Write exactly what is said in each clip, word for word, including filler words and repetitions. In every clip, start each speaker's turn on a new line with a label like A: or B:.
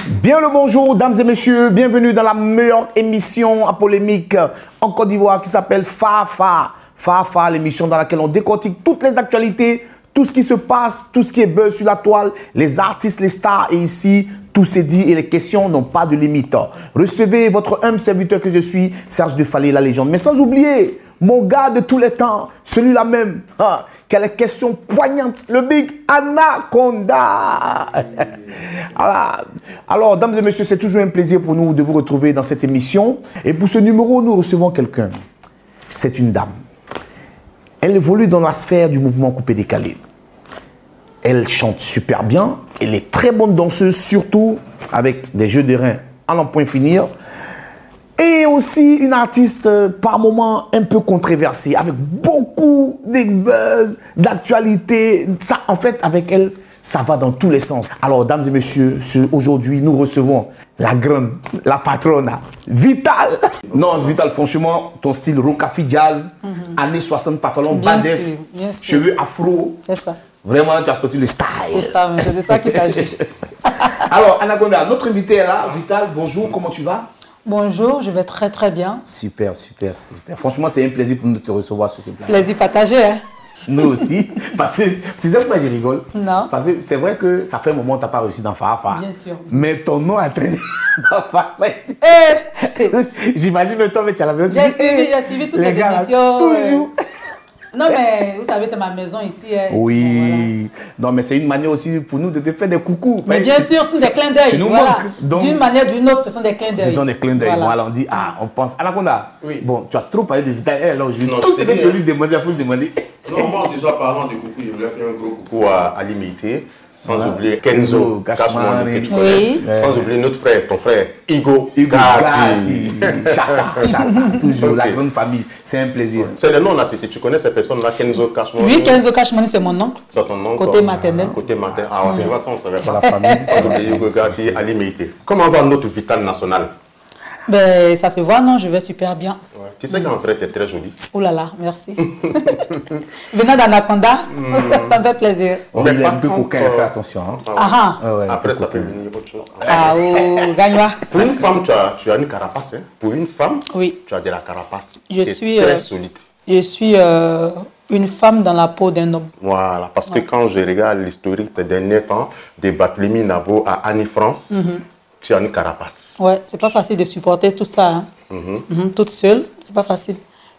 A: Bien le bonjour, dames et messieurs, bienvenue dans la meilleure émission à polémique en Côte d'Ivoire qui s'appelle Fafa. Fafa, l'émission dans laquelle on décortique toutes les actualités, tout ce qui se passe, tout ce qui est buzz sur la toile, les artistes, les stars. Et ici, tout s'est dit et les questions n'ont pas de limite. Recevez votre humble serviteur que je suis, Serge Defalé, la légende. Mais sans oublier mon gars de tous les temps, celui-là même, hein, qui a les questions poignantes, le Big Anaconda. Voilà. Alors, dames et messieurs, c'est toujours un plaisir pour nous de vous retrouver dans cette émission. Et pour ce numéro, nous recevons quelqu'un. C'est une dame. Elle évolue dans la sphère du mouvement coupé-décalé. Elle chante super bien. Elle est très bonne danseuse, surtout avec des jeux de reins à n'en point finir. Et aussi une artiste euh, par moments un peu controversée, avec beaucoup de buzz, d'actualité. Ça, en fait, avec elle, ça va dans tous les sens. Alors, dames et messieurs, aujourd'hui, nous recevons la grande, la patronne, Vital. Non, Vital, franchement, ton style rockafi jazz, mm-hmm. années soixante, pantalon, badef, cheveux afro. C'est ça. Vraiment, tu as sorti le style.
B: C'est ça, c'est de ça qu'il s'agit.
A: Alors, Anaconda, notre invité est là. Vital, bonjour, comment tu vas?
B: Bonjour, je vais très très bien.
A: Super, super, super. Franchement, c'est un plaisir pour nous de te recevoir sur ce plan.
B: Plaisir partagé, hein?
A: Nous aussi. Parce que, c'est ça pourquoi je rigole.
B: Non.
A: Parce que c'est vrai que ça fait un moment que tu n'as pas réussi dans Fafa.
B: Bien sûr.
A: Mais ton nom a traîné dans Fafa. J'imagine le temps, mais tu as la maison.
B: J'ai suivi, j'ai suivi toutes les, les gars, émissions.
A: Toujours.
B: Euh... Non, mais vous savez, c'est ma maison ici. Hein.
A: Oui. Voilà. Non, mais c'est une manière aussi pour nous de te faire des coucous.
B: Mais bien sûr, ce sont des clins d'œil. Voilà. D'une manière ou d'une autre, ce sont des clins d'œil.
A: Ce sont des clins d'œil. Voilà. Voilà, on dit, ah, on pense. Anaconda, oui. Bon, tu as trop parlé de Vital. Eh, là, je... Tout ce que je lui demandais, il faut lui demander.
C: Non, moi, déjà, parlant de coucou, je voulais faire un gros coucou à, à l'imité. Sans voilà. oublier Kenzo, Cashman, que tu connais. Oui. Sans ouais. oublier notre frère, ton frère, Hugo,
A: Hugo Gatti. Chaka, Chaka, toujours okay. La grande famille. C'est un plaisir.
C: C'est le nom là, tu connais ces personnes-là, Kenzo, Cashman?
B: Oui, Kenzo, Cashman, c'est mon oncle.
C: C'est ton oncle.
B: Côté maternel.
C: Ah, côté maternel. Ah, ok, mmh. ça, on savait pas. La famille. Sans oublier Hugo Gatti, Ali Meïté. Comment va notre Vital national?
B: Ben, ça se voit, non, je vais super bien.
C: Ouais. Tu sais qu'en vrai, tu es très jolie.
B: Oh là là, merci. Venant d'Anaconda, mm. ça me fait plaisir.
A: On est un peu coquin, fais attention. Hein.
B: Ah,
A: ah ouais,
C: après, ça peut venir autre chose.
B: Ah, oh, gagne-moi.
C: Pour une femme, tu as, tu as une carapace. Hein. Pour une femme,
B: oui.
C: tu as de la carapace.
B: Je suis
C: très
B: euh,
C: solide.
B: Je suis euh, une femme dans la peau d'un homme.
C: Voilà, parce
B: ouais.
C: que quand je regarde l'historique ces derniers temps, de Barthélemy Nabo à Annie France, mm-hmm. tu as une carapace.
B: Ouais, c'est pas facile de supporter tout ça, hein. Mm-hmm. Mm-hmm, toute seule, c'est pas facile.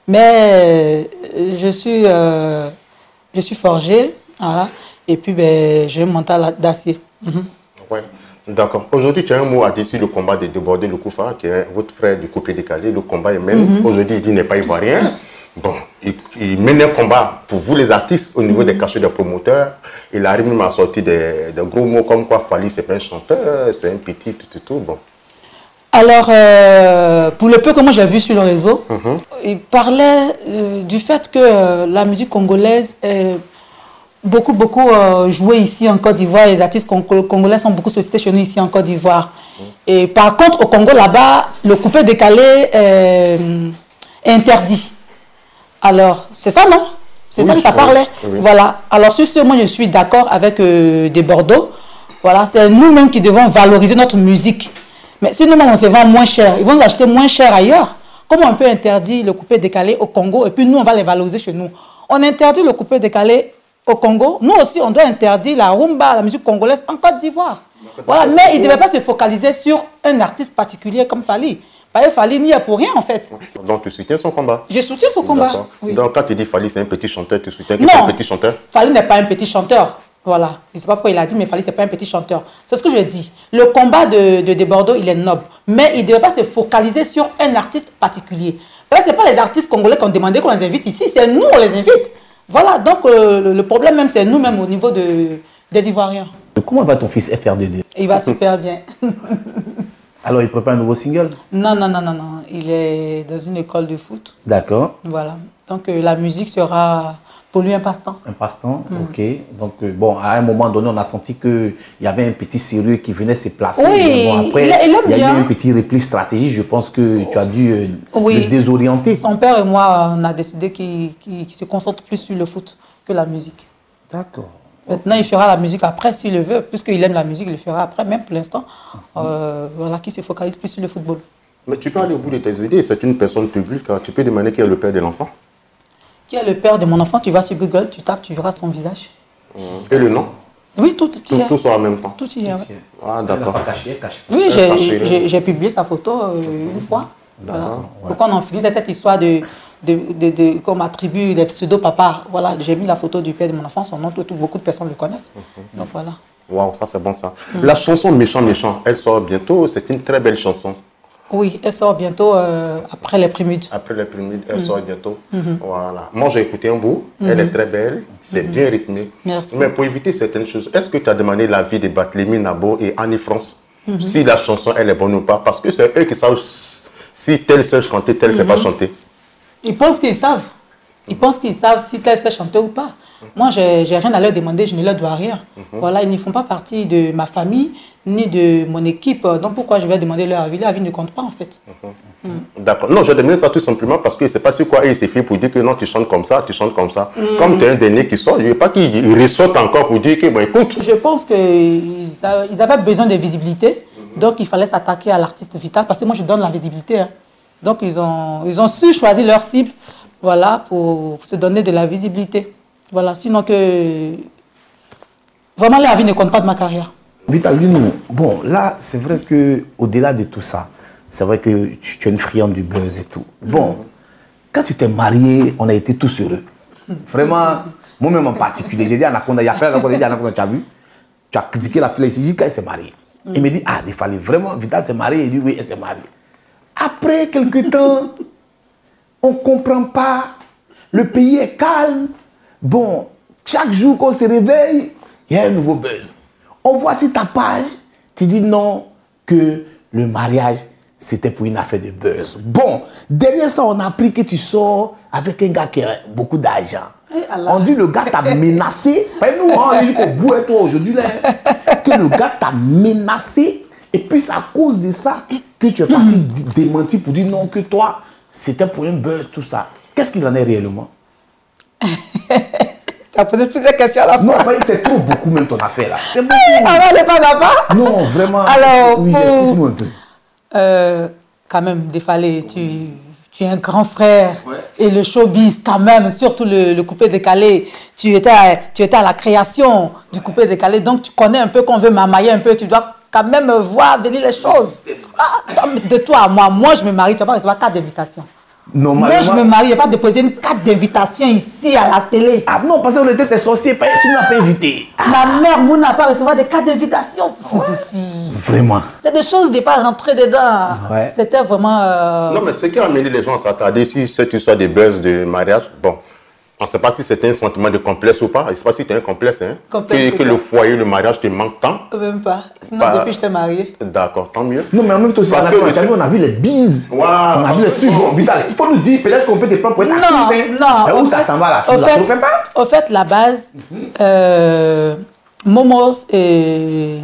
B: Mais euh, je suis, euh, je suis forgée, voilà. Et puis ben, j'ai un mental d'acier. Mm-hmm.
C: Ouais, d'accord. Aujourd'hui, tu as un mot à dire sur le combat de Débordé le Koufa, qui est votre frère du coupé décalé. Le combat est même. Mm-hmm. Aujourd'hui, il dit n'est pas ivoirien. Bon, il, il mène un combat pour vous les artistes au niveau mmh. des cachets des promoteurs. Il arrive même à sortir des, des gros mots comme quoi Fally c'est pas un chanteur, c'est un petit tout tout tout. Bon.
B: Alors, euh, pour le peu que moi j'ai vu sur le réseau, mmh. il parlait euh, du fait que euh, la musique congolaise est beaucoup beaucoup euh, jouée ici en Côte d'Ivoire. Les artistes congolais sont beaucoup sollicités chez nous ici en Côte d'Ivoire. Mmh. Et par contre, au Congo là-bas, le coupé décalé est, est interdit. Alors, c'est ça, non? C'est oui, ça que ça oui, parlait. Oui. Voilà. Alors, sur ce, moi, je suis d'accord avec euh, des Bordeaux. Voilà, c'est nous-mêmes qui devons valoriser notre musique. Mais si nous-mêmes, on se vend moins cher, ils vont nous acheter moins cher ailleurs. Comment on peut interdire le coupé décalé au Congo et puis nous, on va les valoriser chez nous? On interdit le coupé décalé au Congo. Nous aussi, on doit interdire la rumba, la musique congolaise en Côte d'Ivoire. Voilà. Mais il ne devait pas se focaliser sur un artiste particulier comme Fally. Parce que Fally n'y est pour rien en fait.
C: Donc tu soutiens son combat?
B: Je soutiens son combat.
C: Oui. Donc quand tu dis Fally c'est un petit chanteur, tu soutiens que c'est un petit chanteur?
B: Fally n'est pas un petit chanteur. Voilà. Je ne sais pas pourquoi il a dit, mais Fally c'est pas un petit chanteur. C'est ce que je dis. Le combat de, de, de Bordeaux, il est noble. Mais il ne devait pas se focaliser sur un artiste particulier. Parce que ce n'est pas les artistes congolais qu'on demandait qu'on les invite ici, c'est nous on les invite. Voilà. Donc euh, le, le problème même, c'est nous-mêmes au niveau de, des Ivoiriens.
A: Comment va ton fils F R D D?
B: Il va super bien.
A: Alors, il prépare un nouveau single?
B: Non, non, non, non, non. Il est dans une école de foot.
A: D'accord.
B: Voilà. Donc, euh, la musique sera pour lui un passe-temps.
A: Un passe-temps, mm. ok. Donc, euh, bon, à un moment donné, on a senti qu'il y avait un petit sérieux qui venait se placer.
B: Oui,
A: bon, après,
B: il, il,
A: il y a
B: bien.
A: eu un petit repli stratégique. Je pense que tu as dû euh, oui. le désorienter.
B: Son père et moi, on a décidé qu'il qu'il, qu'il se concentre plus sur le foot que la musique.
A: D'accord.
B: Maintenant, il fera la musique après s'il le veut, puisqu'il aime la musique, il le fera après. Même pour l'instant, euh, voilà, qui se focalise plus sur le football.
C: Mais tu peux aller au bout de tes idées. C'est une personne publique. Tu peux demander qui est le père de l'enfant.
B: Qui est le père de mon enfant? Tu vas sur Google, tu tapes, tu verras son visage.
C: Et le nom?
B: Oui, tout, tout,
C: tout, tout soit en même temps.
B: Tout y est. Oui.
C: Ah, d'accord.
B: Oui, j'ai publié sa photo euh, une fois. Voilà. Ouais. Pour qu'on en finisse cette histoire de, de, de, de qu'on m'attribue des pseudo-papas. Voilà, j'ai mis la photo du père de mon enfant, son nom, tout, beaucoup de personnes le connaissent. Mm-hmm. Donc voilà.
C: Waouh, ça c'est bon ça. Mm. La chanson Méchant Méchant, elle sort bientôt. C'est une très belle chanson.
B: Oui, elle sort bientôt euh, après les prémudes.
C: Après les prémudes, elle mm. sort bientôt. Mm-hmm. Voilà. Moi, j'ai écouté un bout. Mm-hmm. Elle est très belle. C'est mm-hmm. bien rythmé.
B: Merci.
C: Mais pour éviter certaines choses, est-ce que tu as demandé l'avis de Barthélémy Nabo et Annie France mm-hmm. si la chanson, elle est bonne ou pas? Parce que c'est eux qui savent si tel sait chanter, tel ne mm-hmm. sait pas chanter.
B: Ils pensent qu'ils savent. Ils pensent qu'ils savent si tel sait chanter ou pas. Moi, je n'ai rien à leur demander, je ne leur dois rien. Mm-hmm. Voilà, ils ne font pas partie de ma famille, ni de mon équipe. Donc, pourquoi je vais demander leur avis? Leur avis ne compte pas, en fait.
C: Mm-hmm. Mm. D'accord. Non, je demande ça tout simplement parce que c'est pas sur quoi il suffit pour dire que non, tu chantes comme ça, tu chantes comme ça. Mm. Comme tu es un dernier qui sort, je ne veux pas qu'il ressorte encore pour dire que, bon, écoute.
B: Je pense qu'ils avaient besoin de visibilité. Mm-hmm. Donc, il fallait s'attaquer à l'artiste vital parce que moi, je donne la visibilité. Hein. Donc, ils ont, ils ont su choisir leur cible, voilà, pour, pour se donner de la visibilité. Voilà, sinon que... Vraiment, la vie ne compte pas de ma carrière.
A: Vital, dis-nous, bon, là, c'est vrai qu'au-delà de tout ça, c'est vrai que tu, tu es une friande du buzz et tout. Bon, mmh. quand tu t'es marié, on a été tous heureux. Vraiment, moi-même en particulier, j'ai dit à Anaconda, il y a plein d'Anaconda, j'ai dit à Anaconda, tu as vu? Tu as critiqué la fille, j'ai dit quand elle s'est mariée. Mmh. Il me dit, ah, il fallait vraiment, Vital s'est mariée. Il dit, oui, elle s'est mariée. Après quelques temps, on ne comprend pas, le pays est calme. Bon, chaque jour qu'on se réveille, il y a un nouveau buzz. On voit sur ta page, tu dis non, que le mariage, c'était pour une affaire de buzz. Bon, derrière ça, on a appris que tu sors avec un gars qui a beaucoup d'argent. On dit le gars t'a menacé. Pas nous, hein, on dit qu'au bout de toi aujourd'hui, que le gars t'a menacé. Et puis c'est à cause de ça que tu es parti démentir pour dire non, que toi, c'était pour un buzz, tout ça. Qu'est-ce qu'il en est réellement?
B: Tu as posé plusieurs questions à la fois.
A: Non, c'est trop beaucoup même ton affaire là. C'est beaucoup.
B: Ah, elle n'est pas là-bas?
A: Non, vraiment.
B: Alors,
A: oui, explique-moi un peu.
B: Euh, quand même, Défalé, tu, tu es un grand frère.
A: Ouais.
B: Et le showbiz, quand même, surtout le, le coupé décalé. Tu étais, à, tu étais à la création du coupé décalé. Donc, tu connais un peu qu'on veut m'amailler un peu. Tu dois quand même voir venir les choses. Ah, de toi à moi, moi, je me marie. Tu vas pas recevoir carte d'invitation. Moi, je me marie, je n'ai pas déposé une carte d'invitation ici à la télé.
A: Ah non, parce qu'on était tes sorciers, tu ne m'as pas invité.
B: Ah. Ma mère, moi, n'a pas recevoir des cartes d'invitation pour ceci.
A: Vraiment.
B: C'est des choses, je n'ai pas rentré dedans.
A: Ouais.
B: C'était vraiment... Euh...
C: Non, mais ce qui a amené les gens à s'attarder, si cette histoire de buzz de mariage, bon, on ne sait pas si c'était un sentiment de complexe ou pas. Je ne sais pas si tu as un complexe, hein.
B: Complexe
C: que, que le foyer, le mariage te manque tant.
B: Même pas. Sinon,
C: pas...
B: depuis, je t'ai mariée.
C: D'accord, tant mieux.
A: Non, mais en même temps,
C: parce que
A: que on a vu les bises.
C: Wow.
A: On a vu les trucs. Bon, Vital, il faut nous dire, peut-être qu'on peut te prendre pour être actrice.
B: Non, non.
A: Où ça s'en va là? Tu ne la trouves pas?
B: Au fait, la base, mm-hmm. euh, Momo, et...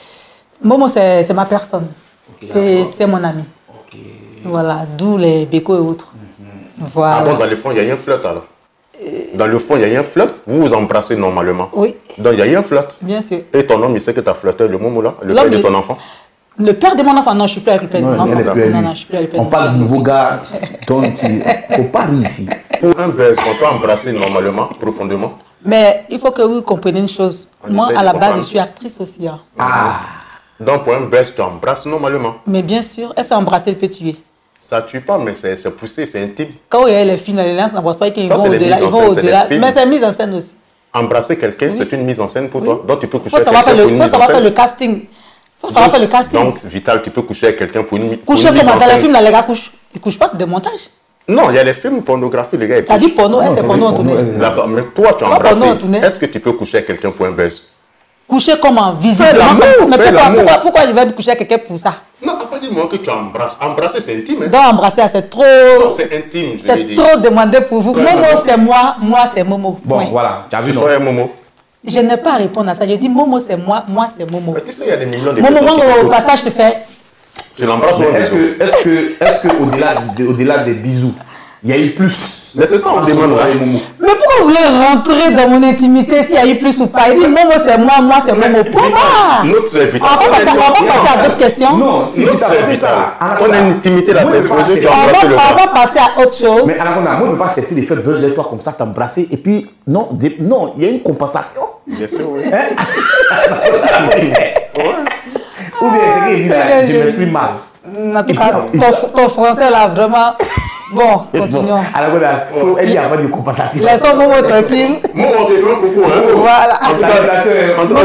B: Momo c'est ma personne. Okay, et c'est mon ami. Okay. Voilà, d'où les bécos et autres. Mm-hmm. Voilà.
C: Ah bon, dans le fond, il y a eu un flirt alors? Dans le fond, il y a eu un flirt. Vous vous embrassez normalement.
B: Oui.
C: Donc, il y a eu un flirt.
B: Bien sûr.
C: Et ton homme, il sait que tu as flirté le moment là, le père de ton enfant?
B: Le père de mon enfant? Non, je ne suis plus avec le père de mon enfant. Non, non, je suis plus avec le père.
A: On parle de nouveau gars dont il ne faut pas rire ici.
C: Pour un buzz, on peut embrasser normalement, profondément.
B: Mais il faut que vous compreniez une chose. On Moi, à la base, je suis actrice aussi. Hein.
C: Ah. Donc, pour un buzz, tu embrasses normalement.
B: Mais bien sûr. Est-ce qu'embrasser peut tuer?
C: Ça ne tue pas, mais c'est poussé, c'est intime.
B: Quand il y a les films, les gens n'embrassent pas, ils vont au-delà. Au mais c'est mise en scène aussi.
C: Embrasser quelqu'un, oui. c'est une mise en scène pour oui. toi. Donc tu peux coucher
B: faut
C: avec quelqu'un pour
B: une mise en scène. Il faut savoir faire le casting. Il faut savoir faire le casting.
C: Donc, Vital, tu peux coucher avec quelqu'un pour une,
B: coucher
C: pour une mise en scène.
B: Coucher comme dans les films, les gars couchent. Ils ne couchent pas, c'est des montages.
C: Non, il y a les films pornographiques, les gars.
B: Tu as dit porno, c'est porno en tournée.
C: D'accord, mais toi, tu as embrassé. Est-ce que tu peux coucher avec quelqu'un pour un buzz? Coucher
B: comment? Visiblement comme ça. Mais pourquoi, pourquoi, pourquoi je vais me coucher avec quelqu'un pour ça?
C: Non, tu n'as pas dit moi que tu embrasses. Embrasser, c'est intime. Hein?
B: Donc, embrasser, c'est trop...
C: c'est intime, je
B: C'est trop demandé pour vous. Ouais, Momo, c'est moi. Moi, c'est Momo.
A: Bon,
B: oui.
A: voilà. Tu as vu,
C: tu sois un Momo.
B: Je n'ai pas à répondre à ça. Je dis Momo, c'est moi. Moi, c'est Momo.
C: Mais tu sais, il y a des millions de
B: personnes. Momo, au passage, je te fais...
C: Tu l'embrasses ou
A: est-ce que, est-ce que, est-ce que au-delà de, au-delà des bisous, il y a eu plus.
C: Mais c'est ça, on demande.
B: Mais pourquoi vous voulez rentrer dans mon intimité s'il y a eu plus ou pas? Il dit Momo c'est moi, moi c'est Momo. Pourquoi?
C: Notre c'est vital.
B: On va passer, on va passer à d'autres questions.
A: Non, c'est
C: c'est ça. On a une intimité là, c'est exposé.
B: On va, on va passer à autre chose.
A: Mais Anaconda, moi je ne peux pas accepter les faits de toi comme ça, t'embrasser et puis non, des, non, il y a une compensation.
C: Bien sûr, oui.
A: Hein? Ou bien c'est que je dis là, je m'exprime mal.
B: En tout cas, ton, ton français là vraiment. Bon, continuons.
A: Anaconda, il faut y avoir une compensation.
B: Laissons Momo tranquille.
C: Moi, on te fait beaucoup. Hein.
B: Voilà.
C: En tout cas, en tout cas,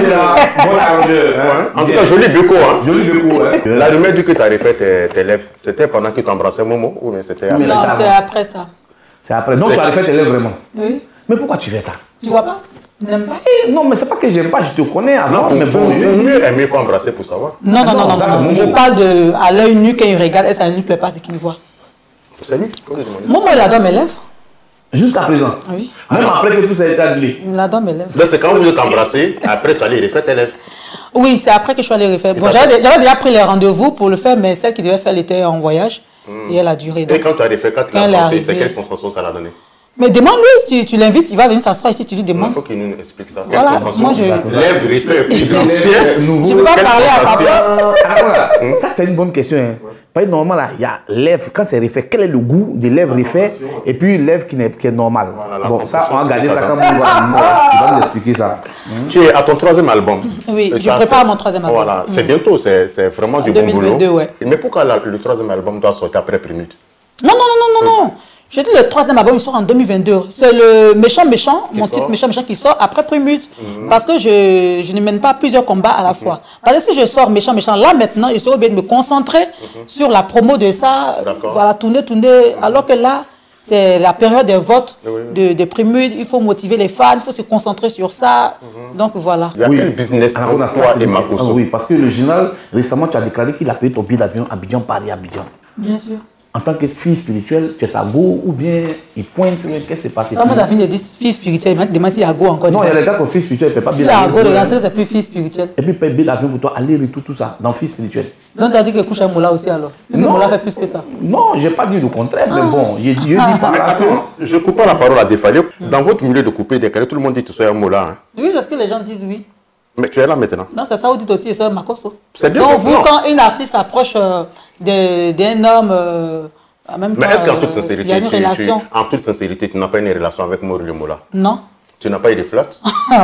C: joli. En tout cas, joli béco. Hein.
A: Joli béco. Hein.
C: La rumeur dit que tu as refait tes, tes lèvres. C'était pendant que tu embrassais Momo ou bien c'était après?
B: Non, c'est après ça.
A: C'est après. Donc tu as refait tes lèvres vraiment?
B: Oui.
A: Mais pourquoi tu fais ça?
B: Tu vois pas? N'aime pas?
A: Si, non, mais c'est pas que j'aime pas, je te connais avant.
C: Non,
A: mais bon,
C: mieux aimer, il faut embrasser pour savoir.
B: Non, non, non, non,
A: ça,
B: non, non. Je parle de à l'œil nu quand il regarde et ça ne lui plaît pas, c'est qu'il voit.
C: C'est lui?
B: Moi, moi, il adore mes lèvres.
A: Jusqu'à présent?
B: Oui.
A: Même après que tout ça a été annulé?
B: Il adore mes lèvres.
C: Donc c'est quand vous voulez t'embrasser, après tu allais refaire tes lèvres.
B: Oui, c'est après que je suis allée refaire. Bon, j'avais déjà pris les rendez-vous pour le faire, mais celle qui devait faire, elle était en voyage. Et elle a duré.
C: Et quand tu as refait, quand tu
B: quand elle est
C: l'as
B: arrivée-
C: c'est quelle sensation ça l'a donné?
B: Mais demande-lui, tu, tu l'invites, il va venir s'asseoir ici, tu lui
C: Il
B: demandes.
C: faut qu'il nous explique ça.
B: Voilà,
C: Quelle sensation?
B: moi, je-
C: Lèvres, refait, puis l'ancien.
B: Je ne peux pas
C: Quelle
B: parler à sa
C: sensation?
B: place.
A: Ah, voilà. Ça, c'est une bonne question. Hein. Pas normal, là. Il y a lèvres, quand c'est refait, quel est le goût des lèvres refait et puis lèvres qui est, qui est normal.
C: Voilà, la
A: bon, ça,
C: sensation,
A: on va garder
C: c'est
A: ça
C: ça.
A: comme on va. Tu vas nous expliquer ça.
C: Tu es à ton troisième album.
B: Oui,
C: Et
B: je
C: ça,
B: prépare
C: c'est-
B: mon troisième album.
C: Voilà, c'est bientôt, c'est c'est vraiment du
B: En
C: bon
B: deux mille vingt-deux,
C: boulot.
B: ouais.
C: Mais pourquoi la- le troisième album doit sortir après Prélude?
B: Non, non, non, non, non, non. Je dis le troisième album, il sort en deux mille vingt-deux. C'est le Méchant Méchant, mon
C: sort.
B: titre Méchant Méchant qui sort après Prélude. Parce que je, je ne mène pas plusieurs combats à la fois. Parce que si je sors Méchant Méchant, là maintenant, je serais obligé de me concentrer sur la promo de ça.
C: D'accord.
B: Voilà, tourner, tourner. Alors que là, c'est la période des votes
C: Oui.
B: de, de Prélude. Il faut motiver les fans, il faut se concentrer sur ça. Donc voilà.
C: Il y a quel business
A: Alors, on a
C: entre
A: ça,
C: toi
A: c'est
C: et
A: une-
C: Makosso?
A: Ah oui, parce que le journal, récemment, tu as déclaré qu'il a payé ton billet d'avion Abidjan, Paris, Abidjan.
B: Bien sûr.
A: En tant que fille spirituelle, tu es sa go ou bien il pointe, qu'est-ce qui s'est passé?
B: Moi, j'ai de dire fille spirituelle. Il m'a demandé s'il y a go encore.
A: Non, il y a des gars qui ont fille spirituelle, ils ne paient pas
B: S'il
A: billet
B: y a go,
A: d'avion.
B: le gars, c'est plus fille spirituelle.
A: Et puis, paye billet d'avion pour toi, aller, retour, tout ça, dans fille spirituelle.
B: Donc, tu as dit que couche à Moula aussi alors. Parce que
A: Non.
B: Moula fait plus que ça.
A: Non, je n'ai pas dit le contraire, mais bon, j'ai dit, je dis par
C: Mais
A: là que.
C: attends, je coupe pas la parole à Défalé. Dans votre milieu de couper des carrés, tout le monde dit que tu sois un mot là. Hein.
B: Oui, parce que les gens disent oui.
C: Mais tu es là maintenant.
B: Non, c'est ça, vous dites aussi, c'est Makosso.
C: C'est bien.
B: Donc, vous,
C: Non.
B: quand une artiste s'approche euh, de- d'un homme, euh, en même temps,
C: Mais est-ce qu'en toute
B: euh,
C: sincérité,
B: il y a une
C: tu, tu-
B: relation?
C: en toute sincérité, tu n'as pas une relation avec Maurice Mola?
B: Non.
C: Tu n'as pas eu de flotte?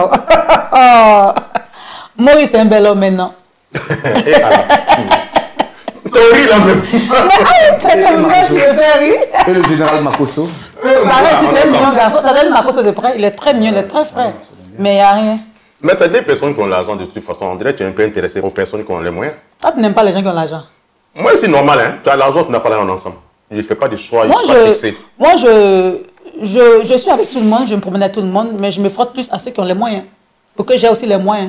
B: Oh. Maurice est un bel homme maintenant.
C: Et alors? T'as là même.
B: C'est comme ça, je me fais rire.
A: Et le général Makosso?
B: Pareil, si c'est un mignon garçon, tu as même Makosso de près, il est très mignon, il est très frais. Mais il n'y a rien.
C: Mais c'est des personnes qui ont l'argent de toute façon. On dirait que tu es un peu intéressé aux personnes qui ont les moyens.
B: Toi, tu n'aimes pas les gens qui ont l'argent.
C: Moi, c'est normal, hein. Tu as l'argent, tu n'as pas l'argent ensemble. Je ne fais pas de choix,
B: Moi,
C: je ne suis pas
B: je,
C: fixé.
B: moi je, je, je suis avec tout le monde, je me promène avec tout le monde, mais je me frotte plus à ceux qui ont les moyens. Pour que j'ai aussi les moyens.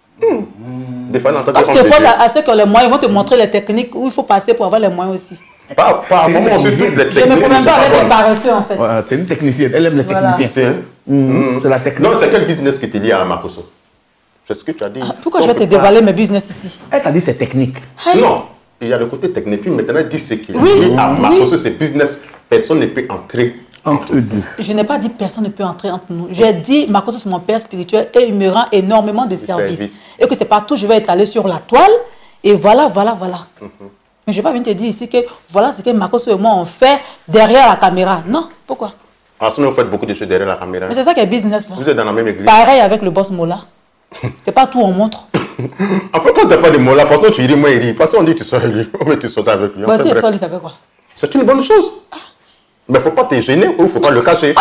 C: Des fois, en tant
B: Quand
C: que
B: tu te
C: homme de
B: frottes
C: Dieu,
B: à, à ceux qui ont les moyens, ils vont te montrer les techniques où il faut passer pour avoir les moyens aussi.
C: Pas, pas à un
A: C'est
C: moment, on se
A: une
C: trouve des
B: Je me
C: techniques.
B: promène
C: qui
B: pas
C: sont
B: avec
C: pas
B: les
C: bonnes.
B: paresseux en fait.
A: Ouais, c'est une technicienne, elle aime les
B: Voilà.
A: techniciens.
C: C'est-
A: Mhm, c'est la technique.
C: Non, c'est quel business qui te lie à Makosso? C'est ce que tu as dit.
B: Pourquoi je vais te
C: On peut pas-
B: dévoiler mes business ici?
A: Elle t'a dit c'est technique.
C: Non, il y a le côté technique. Puis maintenant, dis ce qui
B: Oui,
C: lie à
B: oui.
C: Makosso, c'est business. Personne ne peut entrer.
A: Entre eux deux.
B: Je n'ai pas dit personne ne peut entrer entre nous. J'ai dit Makosso c'est mon père spirituel et il me rend énormément de services.
C: services.
B: Et que c'est partout je vais étaler sur la toile et voilà, voilà, voilà. Mais je ne vais pas venir te dire ici que voilà ce que Makosso et moi on fait derrière la caméra. Non, pourquoi?
C: En ce moment, vous faites beaucoup de choses derrière la caméra.
B: Mais c'est ça qui est business là.
C: Vous êtes dans la même église.
B: Pareil avec le boss Mola. C'est pas tout on montre.
C: En fait, quand tu n'as pas de mots, la façon tu ris, moi, il rit. Parce qu'on dit que tu sois avec lui, mais tu sautes avec lui. En
B: Bah,
C: fait,
B: si
C: bref.
B: Eswali, ça fait quoi?
C: C'est une bonne chose. Mais il ne faut pas te gêner ou il ne faut pas le cacher.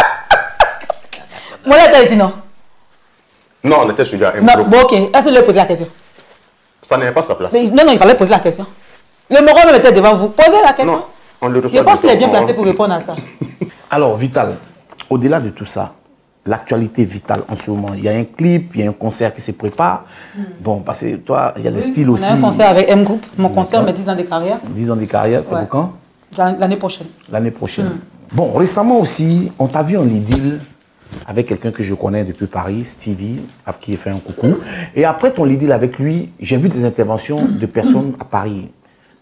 B: Mola était ici, non?
C: Non, on était sur lui à
B: Non,
C: Impro.
B: bon, ok. Est-ce que je lui ai posé la question?
C: Ça n'est pas sa place.
B: Mais, non, non, il fallait poser la question. Le Moron même était devant vous. Posez la question.
C: Non, on le reçoit.
B: Je pense qu'il est bien
C: on-
B: placé pour répondre à ça.
A: Alors, Vital, au-delà de tout ça, l'actualité vitale en ce moment, il y a un clip, il y a un concert qui se prépare. Bon, parce que toi, il y a les styles
B: On
A: aussi.
B: a un concert avec M Group. Mon concert, mes dix ans de carrière.
A: dix ans de carrière, c'est
B: Ouais.
A: pour quand?
B: L'an- L'année prochaine.
A: L'année prochaine. Bon, récemment aussi, on t'a vu en idylle avec quelqu'un que je connais depuis Paris, Stevie, à qui j'ai fait un coucou. Et après ton idylle avec lui, j'ai vu des interventions de personnes à Paris.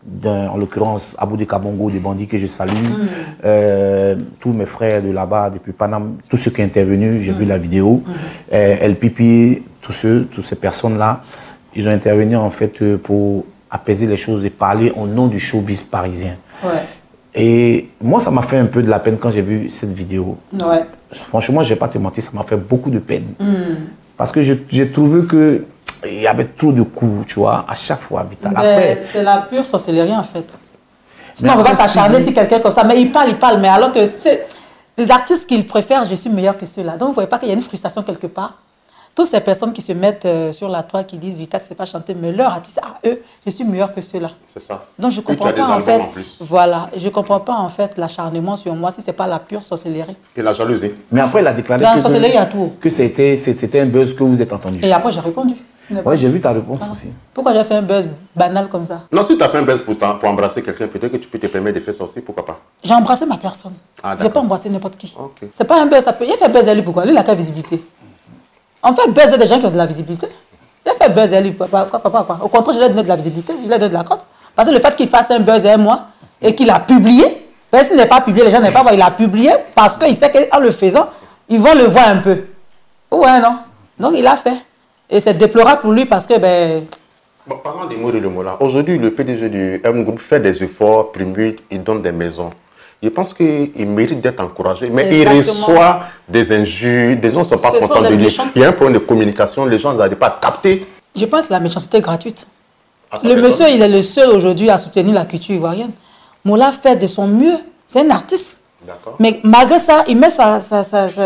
A: en l'occurrence Abou Kabongo, des bandits que je salue, mm. euh, tous mes frères de là-bas, depuis Paname, tous ceux qui sont intervenus, j'ai mm. vu la vidéo, mm. euh, El Pipi, tous ceux, toutes ces personnes-là, ils ont intervenu en fait pour apaiser les choses et parler au nom du showbiz parisien. Ouais. Et moi, ça m'a fait un peu de la peine quand j'ai vu cette vidéo. Ouais. Franchement, je ne vais pas te mentir, ça m'a fait beaucoup de peine. Mm. Parce que j'ai trouvé que il y avait trop de coups, tu vois, à chaque fois, Vital.
B: C'est la pure sorcellerie, en fait. Sinon, on ne peut pas s'acharner sur quelqu'un comme ça. Mais il parle, il parle. Mais alors que les artistes qu'ils préfèrent, je suis meilleur que ceux-là. Donc, vous ne voyez pas qu'il y a une frustration quelque part. Toutes ces personnes qui se mettent euh, sur la toile, qui disent Vital, c'est pas chanter, mais leur artiste, à eux, je suis meilleur que ceux-là. C'est ça. Donc, je ne comprends pas, en fait, en voilà, je comprends pas, en fait, l'acharnement sur moi si ce n'est pas la pure sorcellerie.
C: Et la jalousie.
A: Mais après, il a déclaré
B: Dans
A: que,
B: la sorcellerie, il y a tout.
A: que c'était un buzz que vous êtes entendu.
B: Et après, j'ai répondu.
A: Oui, j'ai vu ta réponse ah. aussi.
B: Pourquoi j'ai fait un buzz banal comme ça?
C: Non, si tu as fait un buzz pour, pour embrasser quelqu'un, peut-être que tu peux te permettre de faire ça aussi, pourquoi pas?
B: J'ai embrassé ma personne. Ah, je n'ai pas embrassé n'importe qui.
C: Okay.
B: C'est pas un buzz, ça peut... Il a fait buzz à lui, pourquoi? Lui, il n'a qu'à visibilité. On fait buzz à des gens qui ont de la visibilité. Il a fait buzz à lui, pourquoi, pourquoi, pourquoi? Au contraire, je lui ai donné de la visibilité, il a donné de la cote. Parce que le fait qu'il fasse un buzz à un mois et qu'il a publié, même s'il n'est pas publié, les gens n'aiment pas voir, il a publié parce qu'il sait qu'en le faisant, ils vont le voir un peu. Ouais, non. Donc, il a fait. Et c'est déplorable pour lui parce que... Ben...
C: Bon, parlant des mots de Lemola, aujourd'hui, le P D G du M Group fait des efforts, promulgue, il donne des maisons. Je pense qu'il mérite d'être encouragé, mais exactement. Il reçoit des injures, des gens ne sont pas Ce contents sont de lui. Méchants. Il y a un problème de communication, les gens n'arrivent pas à capter.
B: Je pense que la méchanceté est gratuite. Le personne. Monsieur, il est le seul aujourd'hui à soutenir la culture ivoirienne. Mola fait de son mieux, c'est un artiste. Mais malgré ça, il met sa, sa, sa, sa,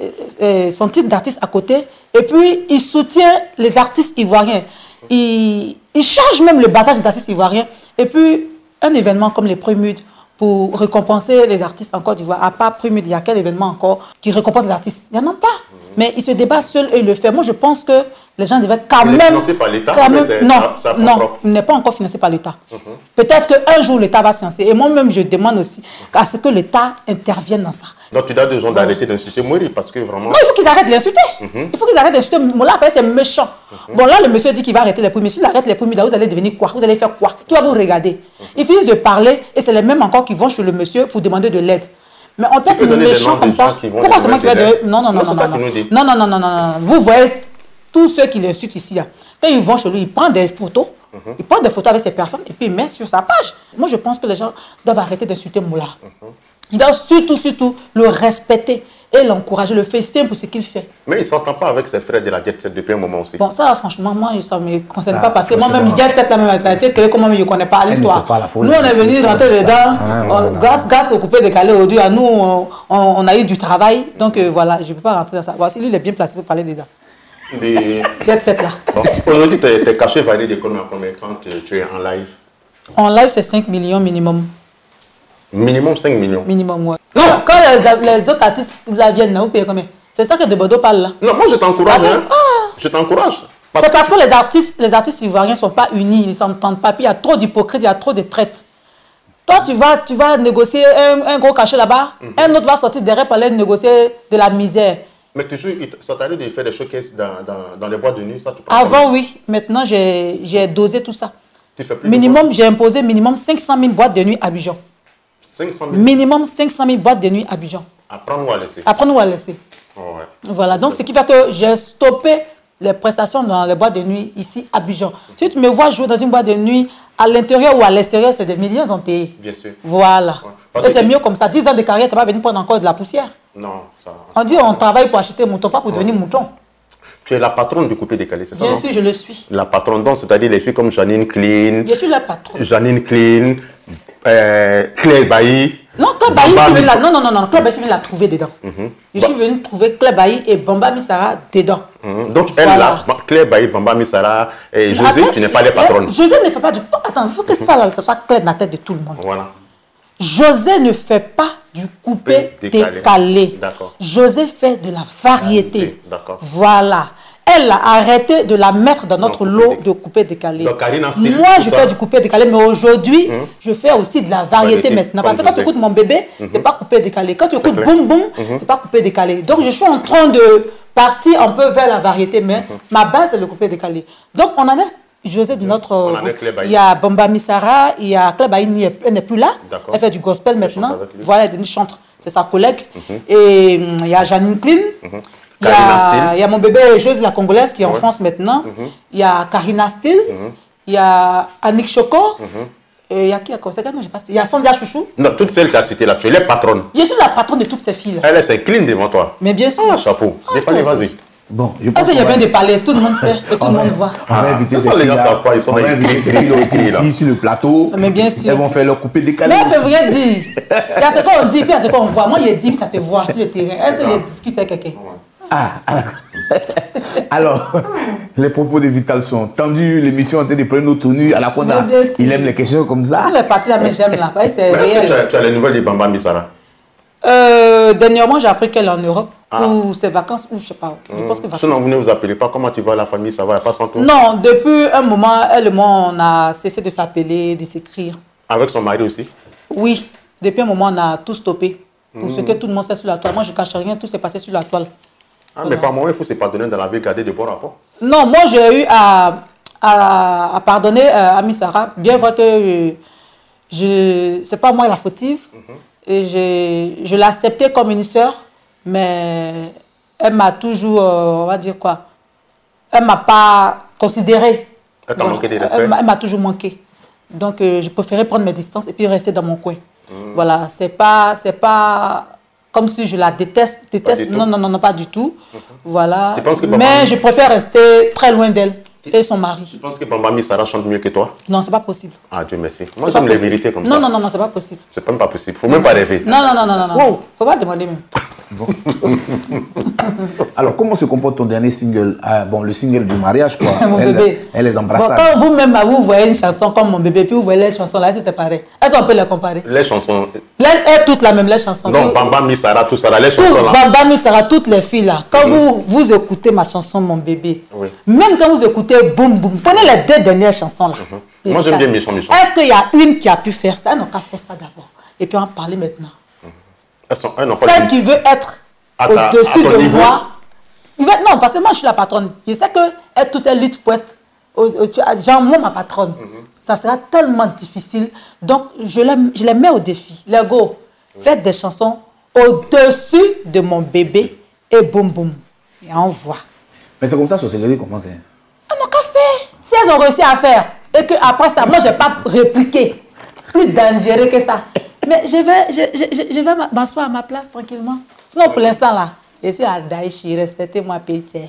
B: son titre d'artiste à côté et puis il soutient les artistes ivoiriens. Il, il charge même le bagage des artistes ivoiriens. Et puis, un événement comme les Prémudes pour récompenser les artistes en Côte d'Ivoire, à part Prémudes, il y a quel événement encore qui récompense les artistes? Il n'y en a pas. Mmh. Mais il se débat seul et il le fait. Moi, je pense que les gens devaient quand il même...
C: financé par l'État?
B: Non, ça, ça non il n'est pas encore financé par l'État. Mmh. Peut-être qu'un jour, l'État va se financer. Et moi-même, je demande aussi à ce que l'État intervienne dans ça.
C: Donc, tu as besoin d'arrêter d'insulter Mori parce que vraiment...
B: Non, il faut qu'ils arrêtent de l'insulter. Mmh. Il faut qu'ils arrêtent d'insulter. Là, après, c'est méchant. Mmh. Bon, là, le monsieur dit qu'il va arrêter les premiers. S'il arrête les premiers, là, vous allez devenir quoi? Vous allez faire quoi? Qui va vous regarder? Mmh. Ils finissent de parler et c'est les mêmes encore qui vont chez le monsieur pour demander de l'aide. Mais on peut être méchant comme ça. Pourquoi c'est moi qui vais de... Non, non, non, non, non, non, non, non, non, non. Vous voyez tous ceux qui l'insultent ici, là. Quand ils vont chez lui, ils prennent des photos. Mm-hmm. Ils prennent des photos avec ces personnes et puis ils mettent sur sa page. Moi, je pense que les gens doivent arrêter d'insulter Moula. Mm-hmm. Ils doivent surtout, surtout le respecter et l'encourager, le féliciter pour ce qu'il fait.
C: Mais il ne s'entend pas avec ses frères de la Jet Set depuis un moment aussi.
B: Bon, ça, franchement, moi, ça ne me concerne ça, pas parce que moi-même, Jet Set, la même, ça a été créé comme moi, je ne connais pas l'histoire. Nous, on est venus rentrer dedans, ah, voilà. grâce, grâce au coupé décalé aujourd'hui, à nous, on, on, on a eu du travail. Donc, euh, voilà, je ne peux pas rentrer dans ça. Voici, lui, il est bien placé pour parler dedans. Des... Jet Set, là.
C: Bon, aujourd'hui, tes cachets varient de combien quand tu es en live?
B: En live, c'est cinq millions minimum.
C: Minimum cinq millions.
B: Minimum, ouais. Quand, quand les, les autres artistes là viennent, là, vous payez combien? C'est ça que De Bordeaux parle là.
C: Non, moi je t'encourage. Hein. Ah. Je t'encourage.
B: C'est parce que les artistes, les artistes ivoiriens ne sont pas unis, ils ne s'entendent pas. Puis il y a trop d'hypocrites, il y a trop de traites. Toi, tu vas, tu vas négocier un, un gros cachet là-bas, mm-hmm. un autre va sortir derrière pour aller négocier de la misère.
C: Mais toujours, ça t'arrive de faire des showcases dans, dans, dans les boîtes de nuit, ça tu
B: Avant, oui. Maintenant, j'ai dosé tout ça.
C: Tu fais plus
B: minimum, j'ai imposé minimum cinq cent mille boîtes de nuit à Abidjan.
C: cinq cent mille
B: Minimum cinq cent mille boîtes de nuit à Abidjan.
C: Apprendre ou à laisser.
B: Apprendre ou à laisser.
C: Oh, ouais.
B: Voilà, donc ce qui fait que j'ai stoppé les prestations dans les boîtes de nuit ici à Abidjan. Si tu me vois jouer dans une boîte de nuit, à l'intérieur ou à l'extérieur, c'est des millions ont payé.
C: Bien sûr.
B: Voilà. Ouais. Et c'est mieux comme ça. dix ans de carrière, tu vas venir prendre encore de la poussière.
C: Non. Ça,
B: on dit on travaille pour acheter mouton, pas pour ouais. devenir mouton.
C: Tu es la patronne du coupé décalé, c'est ça?
B: Bien sûr, je le suis.
C: La patronne, donc, c'est-à-dire les filles comme Janine Clean.
B: Je suis la patronne.
C: Janine Clean, euh, Claire Bailly.
B: Non, Claire Bailly, je suis là. Non, non, non, non. Claire Bailly, je viens la trouver dedans. Mm-hmm. Je bah. suis venue trouver Claire Bailly et Bamba Missara dedans. Mm-hmm.
C: Donc, elle voilà. là, Claire Bailly, Bamba Missara et José, après, tu n'es pas les patronnes.
B: José ne fait pas du... Oh, attends, il faut que mm-hmm. ça, là, ça soit clair dans la tête de tout le monde.
C: Voilà.
B: José ne fait pas du coupé décalé. décalé. D'accord. José fait de la variété. D'accord. Voilà. Elle a arrêté de la mettre dans notre non, lot de coupé décalé. Donc, Karine, moi, je fais du coupé décalé, mais aujourd'hui, mmh. je fais aussi de la variété, variété maintenant. Parce que quand tu écoutes mon bébé, mmh. ce n'est pas coupé décalé. Quand tu écoutes boum boum, mmh. ce n'est pas coupé décalé. Donc, je suis en train de partir un peu vers la variété, mais mmh. ma base, c'est le coupé décalé. Donc, on enlève José de notre
C: On
B: groupe.
C: avait Claire Bailly.
B: Il y a Bamba Missara, il y a Claire Bailly, elle n'est plus là. Elle fait du gospel maintenant. Voilà, elle chante. C'est sa collègue. Mm-hmm. Et hum, il y a Janine Klein. Mm-hmm. Il y, a, il y a mon bébé José la Congolaise qui est ouais. en France maintenant. Mm-hmm. Il y a Karina Steele. Mm-hmm. Il y a Annick Choco. Mm-hmm. Et il y a qui encore? Il y a Sandia Chouchou.
C: Non, toutes celles que tu as citées là, tu es la patronne.
B: Je suis la patronne de toutes ces filles.
C: Elle est clean devant toi.
B: Mais bien sûr.
C: Ah, chapeau. Ah, Défendez, vas-y.
A: Bon, je
B: pense qu'il y a bien de parler, tout le monde sait et tout le monde voit.
A: On va inviter ces filles là. On va inviter ces filles aussi ici sur le plateau.
B: Mais bien sûr.
A: Elles vont faire leur coupé décalé.
B: Mais elles peuvent rien dire. Il y a ce qu'on dit, puis il y a ce qu'on voit. Moi, il dit, puis ça se voit sur le terrain. Est-ce que je discute avec quelqu'un?
A: Ah, alors, les propos de Vital sont tendus, l'émission est en train de prendre nos tournures. À la fois, il aime les questions comme ça.
B: C'est les parties là, mais j'aime là. C'est réel.
C: Tu as, tu as les nouvelles de Bamba Missara?
B: Euh, dernièrement, j'ai appris qu'elle est en Europe ah. pour ses vacances ou je sais pas. Je pense que vacances.
C: Sinon, vous ne vous appelez pas. Comment tu vas la famille? Ça va, pas sans toi?
B: Non, depuis un moment, elle et moi, on a cessé de s'appeler, de s'écrire.
C: Avec son mari aussi?
B: Oui, depuis un moment, on a tout stoppé. Pour mmh. ce que tout le monde sait sur la toile. Moi, je ne cache rien, tout s'est passé sur la toile.
C: Ah, voilà. Mais par moment, il faut se pardonner dans la vie, garder de bons rapports.
B: Non, moi, j'ai eu à, à, à pardonner euh, à Missara. Bien vrai que euh, je c'est pas moi la fautive. Mmh. Et je, je l'acceptais comme une sœur, mais elle m'a toujours, euh, on va dire quoi, elle ne m'a pas considérée.
C: Elle t'a manqué de respect?
B: Elle m'a toujours manqué. Donc, euh, je préférais prendre mes distances et puis rester dans mon coin. Mmh. Voilà, c'est pas, c'est pas comme si je la déteste. déteste. Non, non, non, non, pas du tout. Mmh. Voilà. Mais je préfère rester très loin d'elle. Et son mari.
C: Tu penses que Bamba Missara chante mieux que toi?
B: Non, c'est pas possible.
C: Ah, Dieu merci. Moi, j'aime les vérités comme
B: non,
C: ça.
B: Non, non, non, c'est pas possible.
C: C'est même pas possible. Faut même pas rêver.
B: Non, non, non, non, non. Wow. Faut pas demander même.
A: Bon. Alors, comment se comporte ton dernier single? Ah, bon, le single du mariage, quoi.
B: Mon
A: elle,
B: bébé.
A: Elle les embrassade.
B: Bon, quand vous-même, vous voyez une chanson comme Mon bébé, puis vous voyez les chansons là, c'est pareil. Est-ce qu'on peut les comparer?
C: Les chansons.
B: Elles sont toutes la même, les chansons.
C: Non, tout... Bamba Missara, tout ça là, les chansons là.
B: Bamba Missara, toutes les filles là. Quand mmh. vous, vous écoutez ma chanson Mon bébé, oui. même quand vous écoutez Boum Boum, prenez les deux dernières chansons là.
C: Mmh. Moi, j'aime bien Michon Michon.
B: Est-ce qu'il y a une qui a pu faire ça? Elle n'a qu'à faire ça d'abord. Et puis on va parler maintenant. Mmh.
C: Elles sont, elles
B: Celle qui veut être au-dessus de niveau. moi. Non, parce que moi, je suis la patronne. Je sais qu'elle toute elle lutte pour être. Genre, moi, ma patronne. Mm-hmm. Ça sera tellement difficile. Donc, je les, je les mets au défi. Les go, mm-hmm. faites des chansons au-dessus de mon bébé et boum boum. Et on voit.
A: Mais c'est comme ça, Sorcellerie commence.
B: On n'a qu'à faire. Si elles ont réussi à faire et qu'après ça, moi, je n'ai pas répliqué. Plus dangereux que ça. Mais je vais, je, je, je vais m'asseoir à ma place tranquillement. Sinon, pour l'instant, là, je suis à Daïchi, respectez-moi, Pété.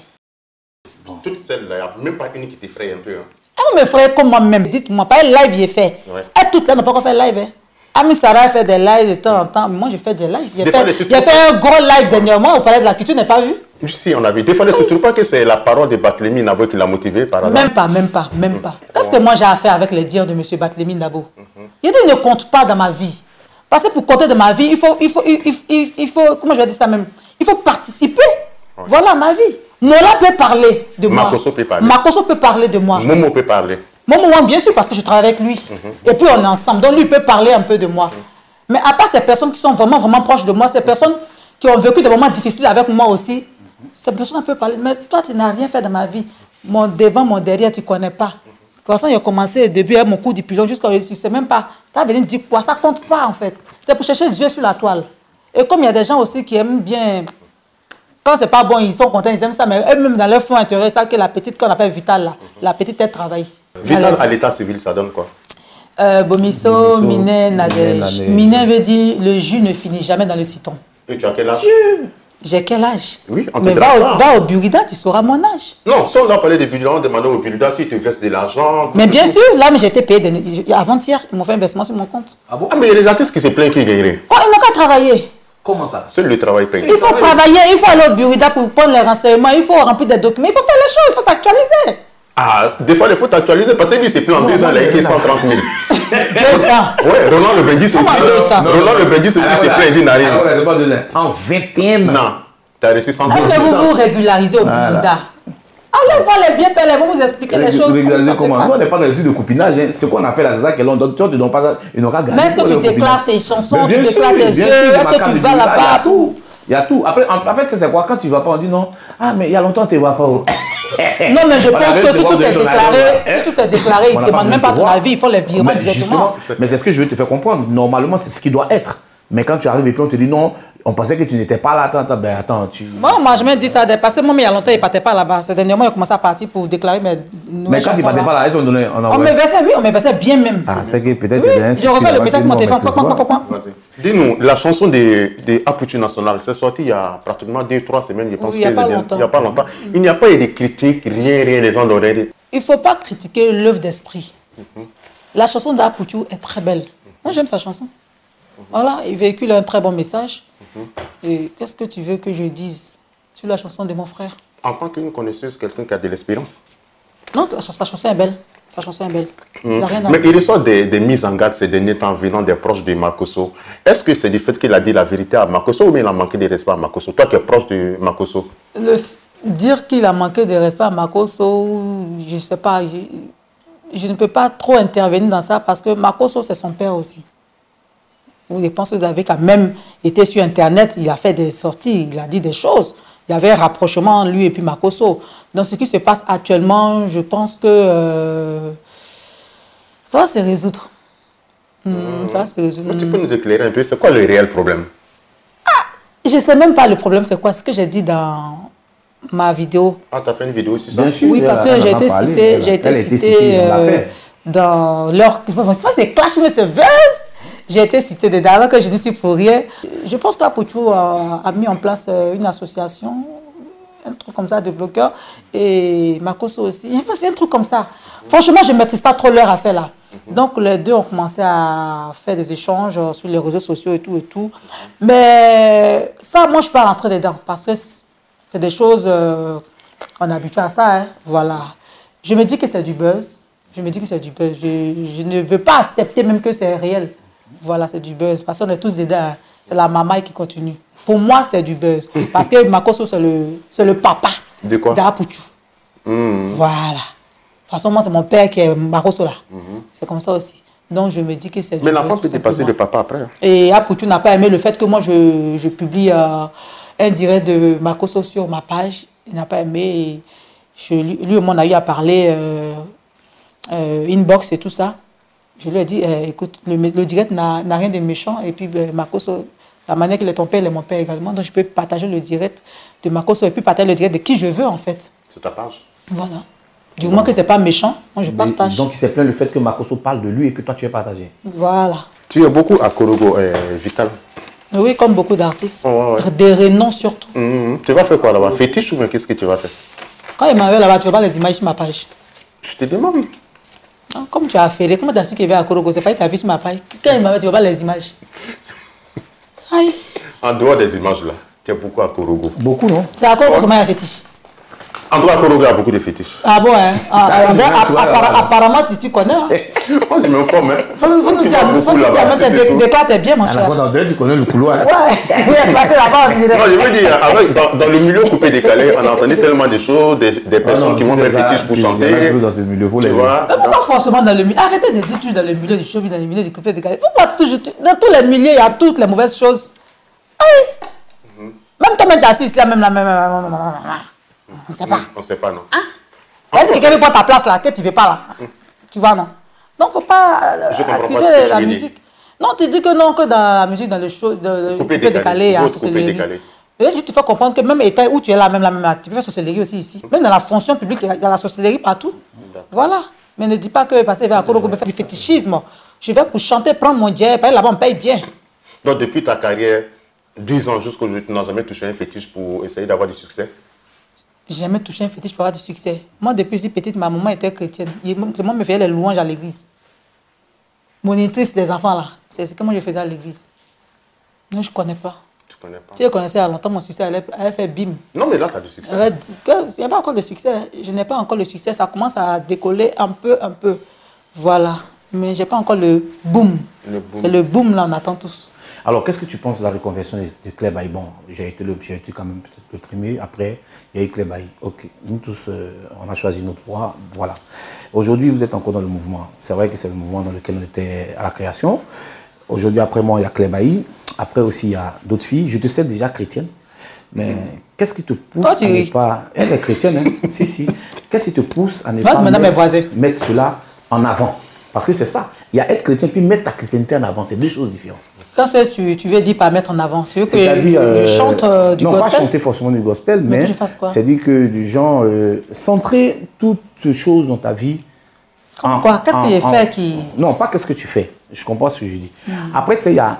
C: Toutes celles-là, il n'y a même pas une qui t'effraie un peu. Hein.
B: Elle me ferait comme moi-même, dites-moi, pas un live, il est fait. Ouais. Et toutes là, n'ont pas encore fait live. Hein. Ami Sarah fait des lives de temps en temps, mais moi, je fais des lives. Il a fait, fait un gros live dernièrement au Palais de la Culture, n'est pas vu?
C: Si, on a vu. Des fois, tu ne trouves pas que c'est la parole de Barthélémy Nabo qui l'a motivé par hasard?
B: Même pas, même pas, même mmh. pas. Qu'est-ce que moi j'ai à faire avec les dires de M. Barthélémy Nabo? mmh. Il dit, il ne compte pas dans ma vie. Parce que pour compter de ma vie, il faut, il faut, il, il, il faut, comment je vais dire ça même? Il faut participer. Ouais. Voilà ma vie. Mola peut parler de moi.
C: Makoso peut parler.
B: Makoso peut parler de moi.
C: Momo peut parler.
B: Momo, bien sûr, parce que je travaille avec lui. Mm-hmm. Et puis on est ensemble. Donc lui peut parler un peu de moi. Mm-hmm. Mais à part ces personnes qui sont vraiment, vraiment proches de moi, ces personnes qui ont vécu des moments difficiles avec moi aussi, mm-hmm. ces personnes peuvent parler. Mais toi, tu n'as rien fait dans ma vie. Mon devant, mon derrière, tu ne connais pas. De toute façon, il a commencé au début avec mon coup du pilon jusqu'à... Tu ne sais même pas. Tu as venu dire quoi? Ça ne compte pas, en fait. C'est pour chercher Dieu sur la toile. Et comme il y a des gens aussi qui aiment bien... Quand c'est pas bon, ils sont contents, ils aiment ça. Mais eux-mêmes, dans leur fond intérêt, ça que la petite qu'on appelle Vital, là, la petite, elle travaille.
C: Vital Alors, à l'état civil, ça donne quoi?
B: euh, Bomisso, Miné, Nadège. Miné veut dire le jus ne finit jamais dans le citron.
C: Et tu as quel âge?
B: J'ai quel âge?
C: Oui, on te
B: Mais va au, va au Burida, tu sauras mon âge.
C: Non, si on a parlé de Burida, on demandait au Burida si tu verses de l'argent.
B: Mais bien tout. sûr, là, j'ai été payé avant-hier. Ils m'ont fait un versement sur mon compte.
C: Ah bon? Ah, mais il y a les artistes qui se plaignent qui gagnent.
B: Oh, ils n'ont qu'à travailler.
A: Comment ça?
C: Seul le travail paye.
B: Il faut travailler, il faut aller au Burida pour prendre les renseignements, il faut remplir des documents, il faut faire les choses, il faut s'actualiser.
C: Ah, des fois, il faut t'actualiser parce que lui, c'est plus en deux ans, il a écrit cent trente mille.
B: deux cents.
C: Ouais, Roland Le Bendis aussi. Roland Le Bendis aussi, c'est plein, il dit n'arrive.
A: Ah ouais, c'est pas deux ans. En vingt et un ans.
C: Non, tu as reçu cent deux.
B: Est-ce que vous vous régularisez au Burida? Allez voir les vieux pères, ils vont vous expliquer les choses.
A: Régulariser comment? Nous, on n'est pas dans l'étude de copinage. Ce qu'on a fait là, c'est ça que l'on donne. Tu ne donnes pas. Ils n'auront gagné.
B: Mais est-ce que tu déclares tes chansons, tu déclares tes yeux? Est-ce que tu vas là-bas?
A: Il y a tout. Il y a tout. Après, en fait, c'est quoi? Quand tu ne vas pas, on dit non. Ah, mais il y a longtemps, tu ne vas pas.
B: Non, mais je pense que si tout est déclaré, si tout est déclaré, ils ne demandent même pas ton avis, ils font les virements directement.
A: Mais c'est ce que je veux te faire comprendre. Normalement, c'est ce qui doit être. Mais quand tu arrives et puis on te dit non, on pensait que tu n'étais pas là. Attends, attends, ben attends. Tu...
B: Moi, moi, je me dis ça. Parce que moi, il y a longtemps, il ne partait pas là-bas. C'est dernièrement, il a commencé à partir pour déclarer mes nouvelles
A: Mais quand il ne partait pas là, ils ont donné.
B: On, on me versait, oui, on me versait bien même.
A: Ah, c'est que peut-être
B: oui,
A: c'est
B: je reçois le message sur mon téléphone.
C: Dis-nous, la chanson de, de Apuchu National, c'est sorti il y a pratiquement deux, trois semaines, je pense.
B: Oui, il n'y a pas longtemps.
C: Il n'y a pas longtemps. Il n'y a pas eu de critiques, rien, rien, les gens n'auraient.
B: Il ne faut pas critiquer l'œuvre d'esprit. Mm-hmm. La chanson d'Apuchu est très belle. Moi, j'aime sa chanson. Voilà, il véhicule un très bon message. Mm-hmm. Et qu'est-ce que tu veux que je dise sur la chanson de mon frère?
C: En tant qu'une connaisseuse, quelqu'un qui a de l'expérience?
B: Non, sa, sa chanson est belle. Sa chanson est belle. Mm. Il rien
C: Mais il ressort des, des mises en garde ces derniers temps venant des proches de Makosso. Est-ce que c'est du fait qu'il a dit la vérité à Makosso ou bien il a manqué de respect à Makosso? Toi qui es proche de Makosso.
B: Le, dire qu'il a manqué de respect à Makosso, je ne sais pas. Je, je ne peux pas trop intervenir dans ça parce que Makosso, c'est son père aussi. Je pense que vous avez quand même été sur Internet, il a fait des sorties, il a dit des choses. Il y avait un rapprochement, lui et puis Makosso. Donc, ce qui se passe actuellement, je pense que euh, ça va se résoudre. Mmh, mmh. Ça va se résoudre.
C: Tu peux nous éclairer un peu, c'est quoi le réel problème?
B: Ah, je ne sais même pas le problème, c'est quoi? Ce que j'ai dit dans ma vidéo.
C: Ah, tu as fait une vidéo sur ça?
A: Bien sûr.
B: Oui, parce que j'ai été citée, j'ai été citée euh, dans leur... C'est clash, mais c'est buzz. J'ai été citée dedans, alors que je dis c'est pour rien. Je pense qu'Apuchu a, a mis en place une association, un truc comme ça de blogueurs, et Makosso aussi. Je pense que c'est un truc comme ça. Franchement, je ne maîtrise pas trop leur affaire là. Donc les deux ont commencé à faire des échanges sur les réseaux sociaux et tout et tout. Mais ça, moi, je ne peux pas rentrer dedans parce que c'est des choses, euh, on est habitué à ça. Hein, voilà. Je me dis que c'est du buzz. Je me dis que c'est du buzz. Je, je ne veux pas accepter même que c'est réel. Voilà, c'est du buzz. Parce qu'on est tous dedans. Hein. C'est la maman qui continue. Pour moi, c'est du buzz. Parce que Makosso, c'est le, le papa d'Apuchu. Mmh. Voilà. De toute façon, moi, c'est mon père qui est Makosso là. Mmh. C'est comme ça aussi. Donc, je me dis que c'est du
C: Mais
B: buzz.
C: Mais l'enfant peut dépasser le papa après.
B: Et Apuchu n'a pas aimé le fait que moi, je, je publie euh, un direct de Makosso sur ma page. Il n'a pas aimé. Et je, lui et moi, on a eu à parler euh, euh, inbox et tout ça. Je lui ai dit, eh, écoute, le, le direct n'a rien de méchant. Et puis, eh, Makosso, la manière qu'il est ton père, il est mon père également. Donc, je peux partager le direct de Makosso et puis partager le direct de qui je veux, en fait.
C: C'est ta page.
B: Voilà. Du moment que ce n'est pas méchant, moi, je partage.
A: Donc, il s'est plaint le fait que Makosso parle de lui et que toi, tu es partagé.
B: Voilà.
C: Tu es beaucoup à Korogo, eh, Vital.
B: Oui, comme beaucoup d'artistes.
C: Oh, ouais, ouais.
B: Des renoms, surtout.
C: Mmh, tu vas faire quoi là-bas? Fétiche ou bien qu'est-ce que tu vas faire?
B: Quand il m'avait là-bas, tu vas voir les images sur ma page.
C: Je te demande.
B: Comme tu as fait, comment tu as su qu'il y avait à Korogo? C'est pas que tu as vu sur ma page. Quand il m'avait, tu vas voir les images. Aïe.
C: En dehors des images là, tu es beaucoup à Korogo.
A: Beaucoup, non?
B: C'est à Korogo seulement il y a fétiche.
C: En dehors de Korogo, il y a beaucoup de fétiches.
B: Ah bon, hein? Ah, ah, apparemment, tu, tu connais. Hein?
C: Moi, je m'informe. Hein.
B: Faut, faut nous dire, faut nous dire, déclare tes bien, mon cher.
A: Tu connais le couloir.
B: Ouais, il est passé là-bas.
C: Non, je veux dire, avec, dans, dans le milieu coupé décalé, on a entendu tellement de choses, des, des personnes ah non, qui vont faire fétiche pour chanter.
A: Dans ce milieu,
C: tu vois.
B: Mais pourquoi forcément dans le milieu? Arrêtez de dire toujours dans le milieu du showbiz, dans le milieu du coupé décalé. Pourquoi toujours, dans tous les milieux, il y a toutes les mauvaises choses. Oui. Mm -hmm. Même toi-même, tu es assis ici, là, même la même. On ne sait pas.
C: On ne sait pas, non.
B: Hein? Est-ce que quelqu'un veut prendre ta place là, que tu ne veux pas là? Hum. Tu vois, non? Donc, il ne faut pas euh, accuser pas la musique. Dire. Non, tu dis que non, que dans la musique, dans le show, de,
C: coupé
B: décalé, décalé,
C: à
B: sorcellerie. Je te fais comprendre que même état où tu es là, même la même, tu peux faire sorcellerie aussi ici. Même dans la fonction publique, il y a la sorcellerie partout. Voilà. Mais ne dis pas que parce que je vais à Korogo faire du fétichisme. Je vais pour chanter, prendre mon jet, là-bas, on paye bien.
C: Donc, depuis ta carrière, dix ans jusqu'aujourd'hui, tu n'as jamais touché un fétiche pour essayer d'avoir du succès?
B: J'ai jamais touché un fétiche pour avoir du succès. Moi, depuis que je suis petite, ma maman était chrétienne. Moi, me faisait les louanges à l'église. Monitrice des enfants, là. C'est ce que moi, je faisais à l'église. Non, je ne connais pas.
C: Tu connais pas?
B: Si je connaissais à longtemps, mon succès allait, allait faire bim.
C: Non, mais là, tu as du succès.
B: Il n'y a pas encore de succès. Je n'ai pas encore le succès. Ça commence à décoller un peu, un peu. Voilà. Mais je n'ai pas encore le boom. Le boom. C'est le boom, là, on attend tous.
A: Alors, qu'est-ce que tu penses de la reconversion de Claire Bailly? Bon, j'ai été, été quand même le premier. Après, il y a eu Claire Bailly. Ok, nous tous, euh, on a choisi notre voie. Voilà. Aujourd'hui, vous êtes encore dans le mouvement. C'est vrai que c'est le mouvement dans lequel on était à la création. Aujourd'hui, après moi, il y a Claire Bailly. Après aussi, il y a d'autres filles. Je te sais déjà chrétienne. Mais qu'est-ce qui te pousse
B: Toi, tu
A: à ne
B: ris.
A: pas... Elle est chrétienne, hein? Si, si. Qu'est-ce qui te pousse à ne
B: Va
A: pas
B: demander à mes
A: mettre,
B: voisins.
A: mettre cela en avant? Parce que c'est ça. Il y a être chrétien puis mettre ta chrétienté en avant. C'est deux choses différentes.
B: Qu'est-ce que tu, tu veux dire par mettre en avant? Tu veux que
A: C'est-à-dire,
B: je,
A: euh,
B: je chante euh, du
A: non,
B: gospel?
A: pas chanter forcément du gospel,
B: Mais
A: mais,
B: que je fasse quoi?
A: c'est-à-dire que du genre, euh, centrer toutes ces choses dans ta vie. en-
B: Quoi? Qu'est-ce
A: en-
B: que j'ai
A: en-
B: fait qui...
A: Non, pas qu'est-ce que tu fais. Je comprends ce que je dis. Après, tu sais, il y a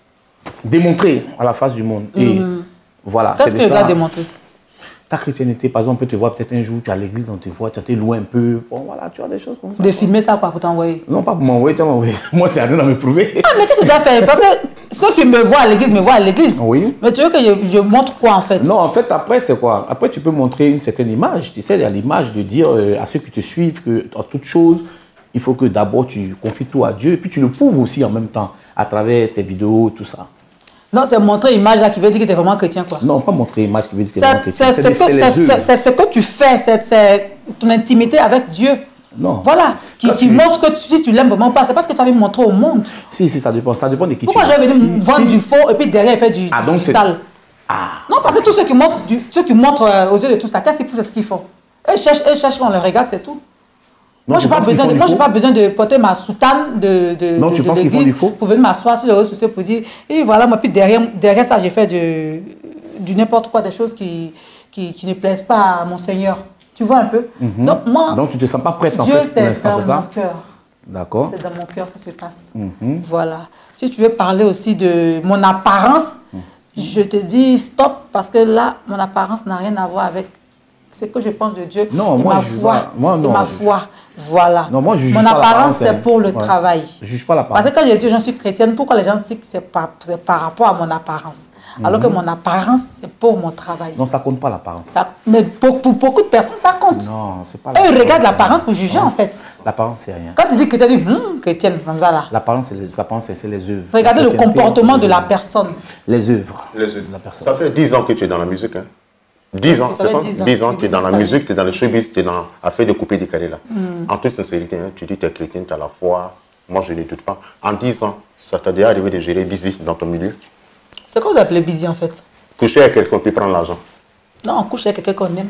A: démontrer à la face du monde. Et voilà.
B: Qu'est-ce
A: c'est
B: que
A: de
B: je dois
A: ça.
B: démontrer?
A: Ta chrétienté, par exemple, on peut te voir peut-être un jour, tu es à l'église, on te voit, tu es loin un peu. Bon, voilà, tu as des choses comme ça.
B: De filmer ça quoi pour t'envoyer?
A: Non, pas pour m'envoyer, tu vas m'envoyer. Moi, tu as rien à me prouver.
B: Ah, mais qu'est-ce que je dois faire? Parce que ceux qui me voient à l'église me voient à l'église.
A: Oui.
B: Mais tu veux que je, je montre quoi en fait?
A: Non, en fait, après, c'est quoi? Après, tu peux montrer une certaine image. Tu sais, il y a l'image de dire euh, à ceux qui te suivent que, en toute chose, il faut que d'abord tu confies tout à Dieu. Et puis, tu le prouves aussi en même temps, à travers tes vidéos, tout ça.
B: Non, c'est montrer image là qui veut dire que tu es vraiment chrétien quoi.
A: Non, pas montrer image qui veut dire que c'est
B: C'est
A: vraiment chrétien.
B: c'est
A: C'est
B: ce
A: des-
B: que-
A: c'est les
B: c'est-
A: œuvres.
B: c'est- c'est ce que tu fais, c'est- c'est ton intimité avec Dieu.
A: Non.
B: Voilà, qui,
A: Quand
B: qui
A: tu-
B: montre que tu- si tu l'aimes vraiment pas, c'est parce que tu as envie de montrer au monde.
A: Si, si, ça dépend. Ça dépend de qui
B: Pourquoi
A: tu es.
B: j'avais venir
A: Si-
B: vendre
A: si-
B: du faux et puis derrière faire du,
A: Ah,
B: du-
A: donc
B: du
A: c'est-
B: sale?
A: Ah,
B: Non, parce que tous ceux qui montrent, du- ceux qui montrent euh, aux yeux de tout ça, qu'est-ce qu'ils poussent, c'est ce qu'ils font. Eux cherchent, eux cherchent, on les regarde, c'est tout. Moi,
A: tu
B: je n'ai pas,
A: penses qu'ils
B: besoin
A: font
B: de-
A: du
B: moi, j'ai
A: faux?
B: pas besoin de porter ma soutane de, de,
A: Non,
B: de,
A: tu
B: de
A: penses qu'ils font
B: l'église
A: du faux?
B: pour venir m'asseoir sur les réseaux sociaux pour dire, et voilà, moi, puis derrière, derrière ça, j'ai fait de, du n'importe quoi, des choses qui, qui, qui ne plaisent pas à mon Seigneur. Tu vois un peu? Donc, moi,
A: donc tu ne te sens pas prête en
B: Dieu,
A: fait pour
B: c'est
A: l'instant,
B: dans
A: c'est ça?
B: mon cœur.
A: D'accord.
B: C'est dans mon cœur, ça se passe. Voilà. Si tu veux parler aussi de mon apparence, je te dis stop, parce que là, mon apparence n'a rien à voir avec ce que je pense de Dieu
A: Non,
B: et
A: moi,
B: ma
A: je
B: foi.
A: vois- moi,
B: et
A: non,
B: ma
A: je-
B: foi. Voilà.
A: Non, moi, je juge
B: mon
A: pas
B: apparence,
A: l'apparence, hein.
B: c'est pour le
A: Ouais.
B: travail.
A: Je juge pas l'apparence.
B: Parce que quand je dis j'en suis chrétienne, pourquoi les gens disent que c'est par, c'est par rapport à mon apparence? Alors que mon apparence, c'est pour mon travail.
A: Non, ça compte pas l'apparence.
B: Ça, mais pour, pour beaucoup de personnes, ça compte.
A: Non, c'est pas
B: Eux, ils
A: l'apparence.
B: regardent l'apparence pour juger, en fait.
A: L'apparence, c'est rien.
B: Quand tu dis chrétienne, tu dis hum, chrétienne, comme ça là.
A: L'apparence, c'est les, l'apparence, c'est- c'est les œuvres.
B: Regardez
A: La
B: le
A: chrétienté,
B: comportement
A: c'est
B: de
A: les
B: la
A: œuvres.
B: personne.
A: Les œuvres.
C: Les
A: de
C: autres.
A: la personne.
C: Ça fait dix ans que tu es dans la musique. Hein. dix ans,
B: Ça
C: c'est
B: fait
C: ça?
B: dix ans.
C: dix ans,
B: Oui,
C: tu es
B: dix
C: dans
B: ans
C: la
B: cette
C: musique, tu es dans le showbiz, tu es dans affaire de couper décalé là.
B: Hmm.
C: En toute sincérité, hein, tu dis que tu es chrétien, tu as la foi. Moi, je ne doute pas. En dix ans, ça t'a déjà arrivé de gérer busy dans ton milieu.
B: C'est quoi vous appelez busy en fait?
C: Coucher avec quelqu'un puis prendre l'argent.
B: Non, on couche avec quelqu'un qu'on aime.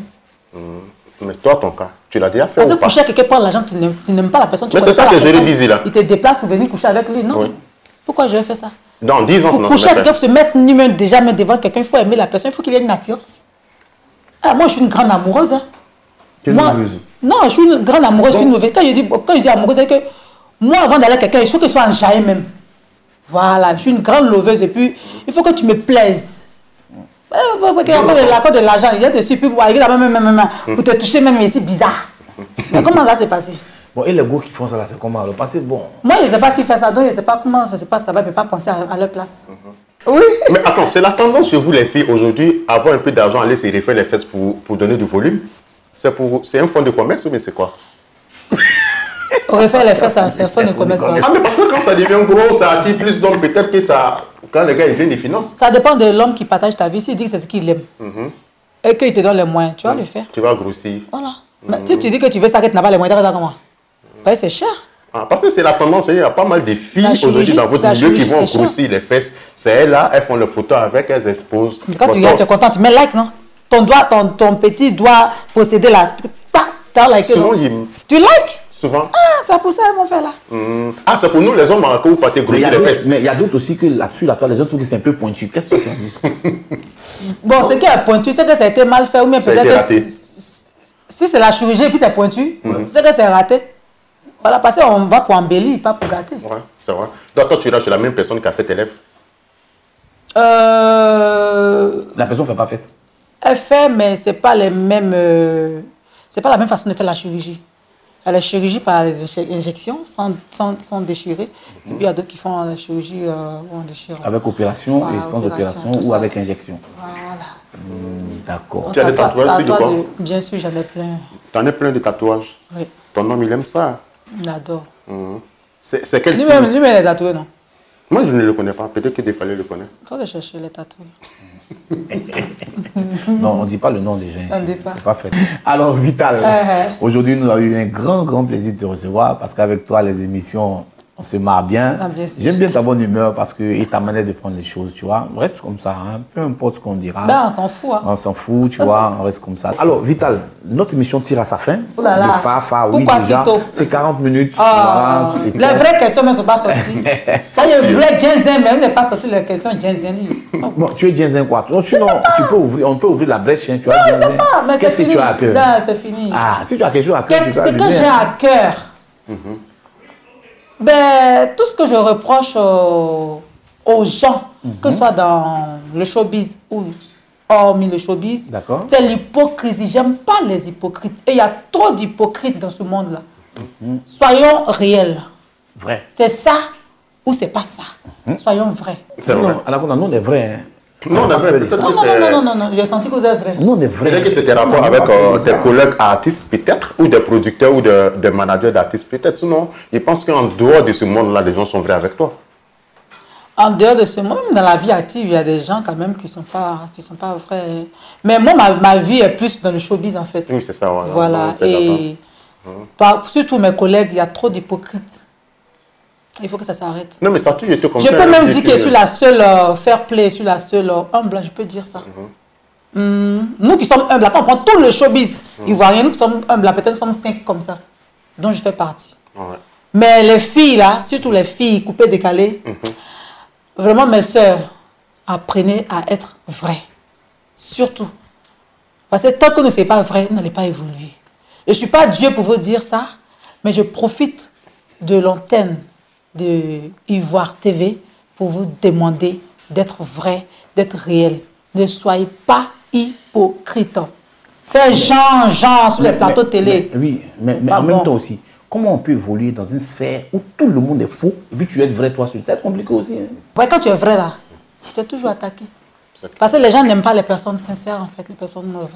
C: Mais toi, ton cas, tu l'as déjà fait
B: Parce
C: ou
B: que
C: pas?
B: coucher avec quelqu'un, prendre l'argent, tu n'aimes tu n'aimes pas la personne. Tu
C: Mais
B: connais
C: c'est ça
B: pas la
C: que j'ai
B: personne.
C: busy, là.
B: Il te déplace pour venir coucher avec lui, non?
C: Oui.
B: Pourquoi je vais faire ça?
C: Dans dix ans,
B: Pour
C: non,
B: coucher
C: tu
B: avec
C: l'as
B: quelqu'un,
C: fait.
B: pour se mettre lui-même déjà mettre devant quelqu'un, il faut aimer la personne, il faut qu'il y ait une attirance. Ah, moi, je suis une grande amoureuse. Hein.
A: Tu es
B: Moi-
A: nerveuse.
B: Non, je suis une grande amoureuse, je suis une mauvaise. Quand je dis, quand je dis amoureuse, c'est que moi, avant d'aller avec quelqu'un, il faut qu'il soit en jaillet même. Voilà, je suis une grande loveuse et puis il faut que tu me plaises. Euh, Parce que la cause de l'argent, il y a dessus, puis pour arriver là-bas, même, même, même, pour te toucher, même ici, bizarre. Mais comment ça s'est passé?
A: Bon, et les gars qui font ça là, c'est comment? Alors, parce que bon.
B: Moi, je ne sais pas qui fait ça, donc je ne sais pas comment ça se passe là-bas, je ne peux pas penser à, à leur place. Oui.
C: Mais attends, c'est la tendance chez vous, les filles, aujourd'hui, avoir un peu d'argent, aller se refaire les fesses pour, pour donner du volume. C'est pour, c'est un fonds de commerce ou bien c'est quoi?
B: On refait les fesses, c'est un fonds de commerce. quoi.
C: Ah, mais parce que quand ça devient gros, ça attire plus d'hommes. Peut-être que ça, quand les gars ils viennent, ils financent.
B: Ça dépend de l'homme qui partage ta vie. S'il dit que c'est ce qu'il aime et qu'il te donne les moyens, tu vas le faire.
C: Tu vas grossir.
B: Voilà. Mais si tu dis que tu veux ça, que tu n'as pas les moyens, tu vas faire comment? Ouais, c'est cher.
C: Ah, parce que c'est la tendance, il y a pas mal de filles
B: La chirurgie,
C: aujourd'hui dans votre
B: la
C: milieu qui
B: chirurgie,
C: vont
B: c'est
C: grossir les fesses. C'est elles là, elles font les photos avec, elles exposent.
B: Quand tu regardes, tu es content, tu mets like, non? Ton doigt, ton, ton petit doigt posséder là. Tu as liké,
C: Souvent,
B: non?
C: ils-
B: Tu likes?
C: souvent.
B: Ah, c'est pour ça qu'ils vont faire là.
C: Hum, Ah, c'est pour nous les hommes hein, que vous partez
A: Mais il y
C: grossir
A: a
C: les
A: d'autres-
C: fesses.
A: mais il y a d'autres aussi que là-dessus, là, toi, les autres trouvent que c'est un peu pointu. Qu'est-ce que tu as dit?
B: Bon, ce qui est pointu, c'est que ça a été mal fait ou bien
C: Ça a
B: peut-être
C: été
B: que
C: raté.
B: si c'est la chirurgie et puis c'est pointu, c'est que c'est raté. Voilà, parce qu'on va pour embellir, pas pour gâter.
C: Ouais, c'est vrai. Donc toi, tu iras chez la même personne qui a fait tes lèvres.
B: Euh,
A: La personne ne fait pas fesses.
B: elle fait, mais c'est pas les mêmes. euh, c'est pas la même façon de faire la chirurgie. Il y a la chirurgie par les inje- injections, sans, sans, sans déchirer. Et puis il y a d'autres qui font la chirurgie euh, où on déchire.
A: Avec opération
B: Ouais,
A: et sans
B: opération,
A: opération
B: tout
A: ou
B: ça.
A: avec injection.
B: Voilà.
A: Hmm, D'accord.
B: Donc,
C: Tu as
B: c'est
C: des
B: à toi-
C: tatouages
B: c'est à
C: aussi de
B: toi
C: quoi?
B: Bien sûr, j'en ai plein.
C: T'en as plein de tatouages.
B: Oui,
C: Ton homme, il aime ça.
B: il adore.
C: Hum. C'est c'est quel
B: Lui-même,
C: signe?
B: lui-même, il est tatoué, non?
C: Moi, je ne le connais pas. Peut-être que Défalé le connaît.
B: Il faut que chercher les tatoués.
A: Non, on ne dit pas le nom des gens ici.
B: On ne dit pas.
A: C'est pas fait. Alors, Vital,
B: Uh-huh.
A: aujourd'hui, nous avons eu un grand, grand plaisir de te recevoir parce qu'avec toi, les émissions, On se marre bien.
B: Ah, bien sûr.
A: J'aime bien ta bonne humeur parce que et ta manière de prendre les choses, tu vois. On reste comme ça, hein. Peu importe ce qu'on dira.
B: Ben, on s'en fout. Hein.
A: On s'en fout, tu vois, on reste comme ça. Alors, Vital, notre émission tire à sa fin.
B: Oh là là.
A: Le fa, fa, oui,
B: Pourquoi
A: déjà.
B: si tôt?
A: C'est quarante minutes.
B: Ah,
A: voilà, c'est
B: les
A: top.
B: vraies questions ne sont pas sorties. Ça, les vraies Genzen, mais on n'est pas sorti les questions Genzen.
A: Bon, tu es Genzen quoi? Sinon, tu peux ouvrir, on peut ouvrir la brèche. Hein, tu
B: Non,
A: as
B: je ne sais pas, mais c'est
A: Qu'est-ce que
B: fini.
A: tu as à cœur?
B: Non, c'est fini.
A: Ah, si tu as quelque chose à cœur,
B: Qu'est-ce
A: c'est
B: que j'ai à cœur? Mm-hmm. Ben, tout ce que je reproche aux, aux gens, mm-hmm. que ce soit dans le showbiz ou hormis le showbiz, c'est l'hypocrisie. J'aime pas les hypocrites. Et il y a trop d'hypocrites dans ce monde-là. Mm-hmm. Soyons réels.
A: Vrai.
B: C'est ça ou c'est pas ça. Mm-hmm. Soyons vrais.
C: C'est vrai.
A: Alors, nous, on est vrai. Hein.
C: Non, on est vrai.
B: Non, non, non, non, non, non, j'ai senti que vous êtes vrai.
A: Nous, on est vrai.
C: Peut-être que c'était rapport avec euh, des collègues artistes, peut-être, ou des producteurs ou des de managers d'artistes, peut-être. Sinon, je pense qu'en dehors de ce monde-là, les gens sont vrais avec toi.
B: En dehors de ce monde, même dans la vie active, il y a des gens quand même qui ne sont, sont pas vrais. Mais moi, ma, ma vie est plus dans le showbiz, en fait.
C: Oui, c'est ça. Voilà.
B: Voilà.
C: Non,
B: et par, surtout mes collègues, il y a trop d'hypocrites. Il faut que ça s'arrête.
C: Non, mais ça tue, je te comprends.
B: Je peux même dire que je suis la seule euh, fair play, je suis la seule euh, humble, je peux dire ça. Mm-hmm. mm, nous qui sommes humbles, quand on prend tout le showbiz, mm-hmm. ivoirien, nous qui sommes humbles, peut-être nous sommes cinq comme ça, dont je fais partie. Ouais. Mais les filles, là, surtout les filles coupées, décalées, mm-hmm. vraiment mes soeurs, apprenez à être vraies. Surtout. Parce que tant que ne c'est pas vrai, vous n'allez pas évoluer. Je ne suis pas Dieu pour vous dire ça, mais je profite de l'antenne de Ivoire T V pour vous demander d'être vrai, d'être réel. Ne soyez pas hypocrite. Faites genre, genre sur les plateaux
A: mais,
B: télé.
A: Mais, oui, mais, mais en bon. même temps aussi, comment on peut évoluer dans une sphère où tout le monde est faux et puis tu es vrai toi, c'est compliqué aussi. Hein?
B: Ouais, quand tu es vrai là, tu es toujours attaqué. Parce que les gens n'aiment pas les personnes sincères en fait, les personnes vraies.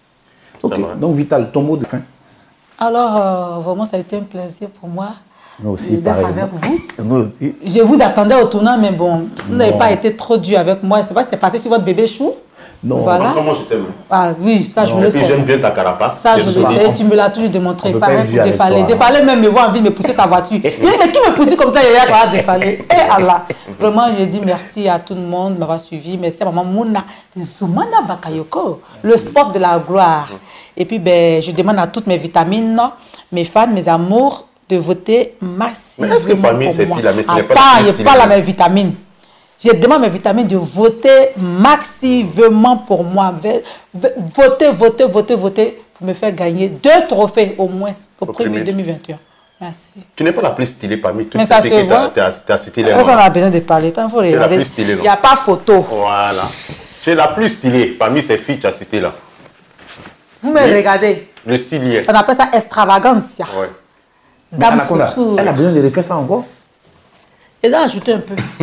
A: Ok, donc Vital, ton mot de fin.
B: Alors, euh, vraiment, ça a été un plaisir pour moi.
A: Nous aussi,
B: d'être avec vous.
A: Nous aussi.
B: Je vous attendais au tournant, mais bon, vous n'avez pas été trop dur avec moi. C'est pas c'est passé sur votre bébé chou.
C: Non,
B: voilà.
C: Moi, je t'aime.
B: Ah oui, ça, non. je le sais.
C: J'aime bien ta carapace.
B: Ça, je le sais. Et tu me l'as toujours démontré. Pareil pour Défalé. Défalé même me voit envie de me pousser sa voiture. Il dit, mais qui me pousse comme ça? Il y a Défalé. Eh Allah. Vraiment, je dis merci à tout le monde de m'avoir suivi. Merci à maman Mouna de Zoumana Bakayoko, le sport de la gloire. Et puis, ben, je demande à toutes mes vitamines, mes fans, mes amours, de voter massivement.
C: Mais est-ce que parmi ces filles-là, tu n'es pas
B: Attends, je parle à mes vitamines. Je demande à mes vitamines de voter massivement pour moi. Votez, votez, votez, votez pour me faire gagner deux trophées au moins au premier deux mille vingt et un. Merci.
C: Tu n'es pas la plus stylée parmi toutes
B: mais
C: ces filles que tu as citées.
B: Ça, on a besoin de parler. Il faut regarder. Il n'y a pas photo.
C: Voilà. Tu es la plus stylée parmi ces filles que tu as citées là.
B: Vous me regardez.
C: Le stylé.
B: On appelle ça extravagance.
C: Ouais.
B: Dame
A: elle a besoin de refaire ça encore.
B: Et là, ajouter un peu. Et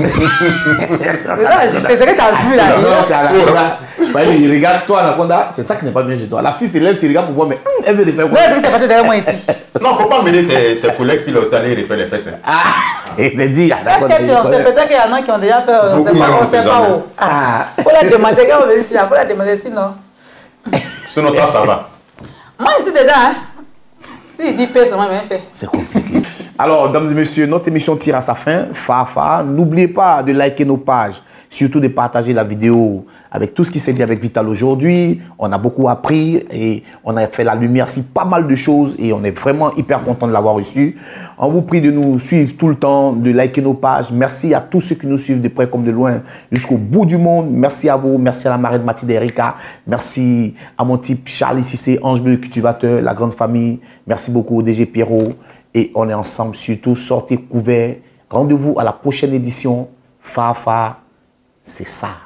B: là, ajouter. C'est que tu as vu là.
A: Non, c'est Anaconda. Il regarde toi, Anaconda. C'est ça qui n'est pas bien chez toi. La fille s'élève, tu regardes pour voir, mais hum, elle veut refaire quoi?
B: Non, c'est passé derrière moi ici.
C: Non, il ne faut pas mener tes, tes collègues filles aussi aller refaire les fesses.
A: Ah, il est dit.
B: Est-ce que tu en sais? Peut-être qu'il y en a qui ont déjà fait. On ne sait pas, on ne sait pas où. Ah, il faut la demander. Quand on veut ici, il faut la demander sinon.
C: Sinon, toi, ça va.
B: Moi, je suis dedans. Hein. S'il dit paix, ça m'a bien fait.
A: C'est compliqué. Alors, mesdames et messieurs, notre émission tire à sa fin. Fafa, n'oubliez pas de liker nos pages, surtout de partager la vidéo avec tout ce qui s'est dit avec Vital aujourd'hui. On a beaucoup appris et on a fait la lumière sur pas mal de choses et on est vraiment hyper content de l'avoir reçu. On vous prie de nous suivre tout le temps, de liker nos pages. Merci à tous ceux qui nous suivent de près comme de loin jusqu'au bout du monde. Merci à vous. Merci à la marraine Mathilde Erika. Merci à mon type Charlie Cissé, Ange Bleu cultivateur, la grande famille. Merci beaucoup au D G Pierrot. Et on est ensemble, surtout, sortez couverts. Rendez-vous à la prochaine édition. Fafa, c'est ça.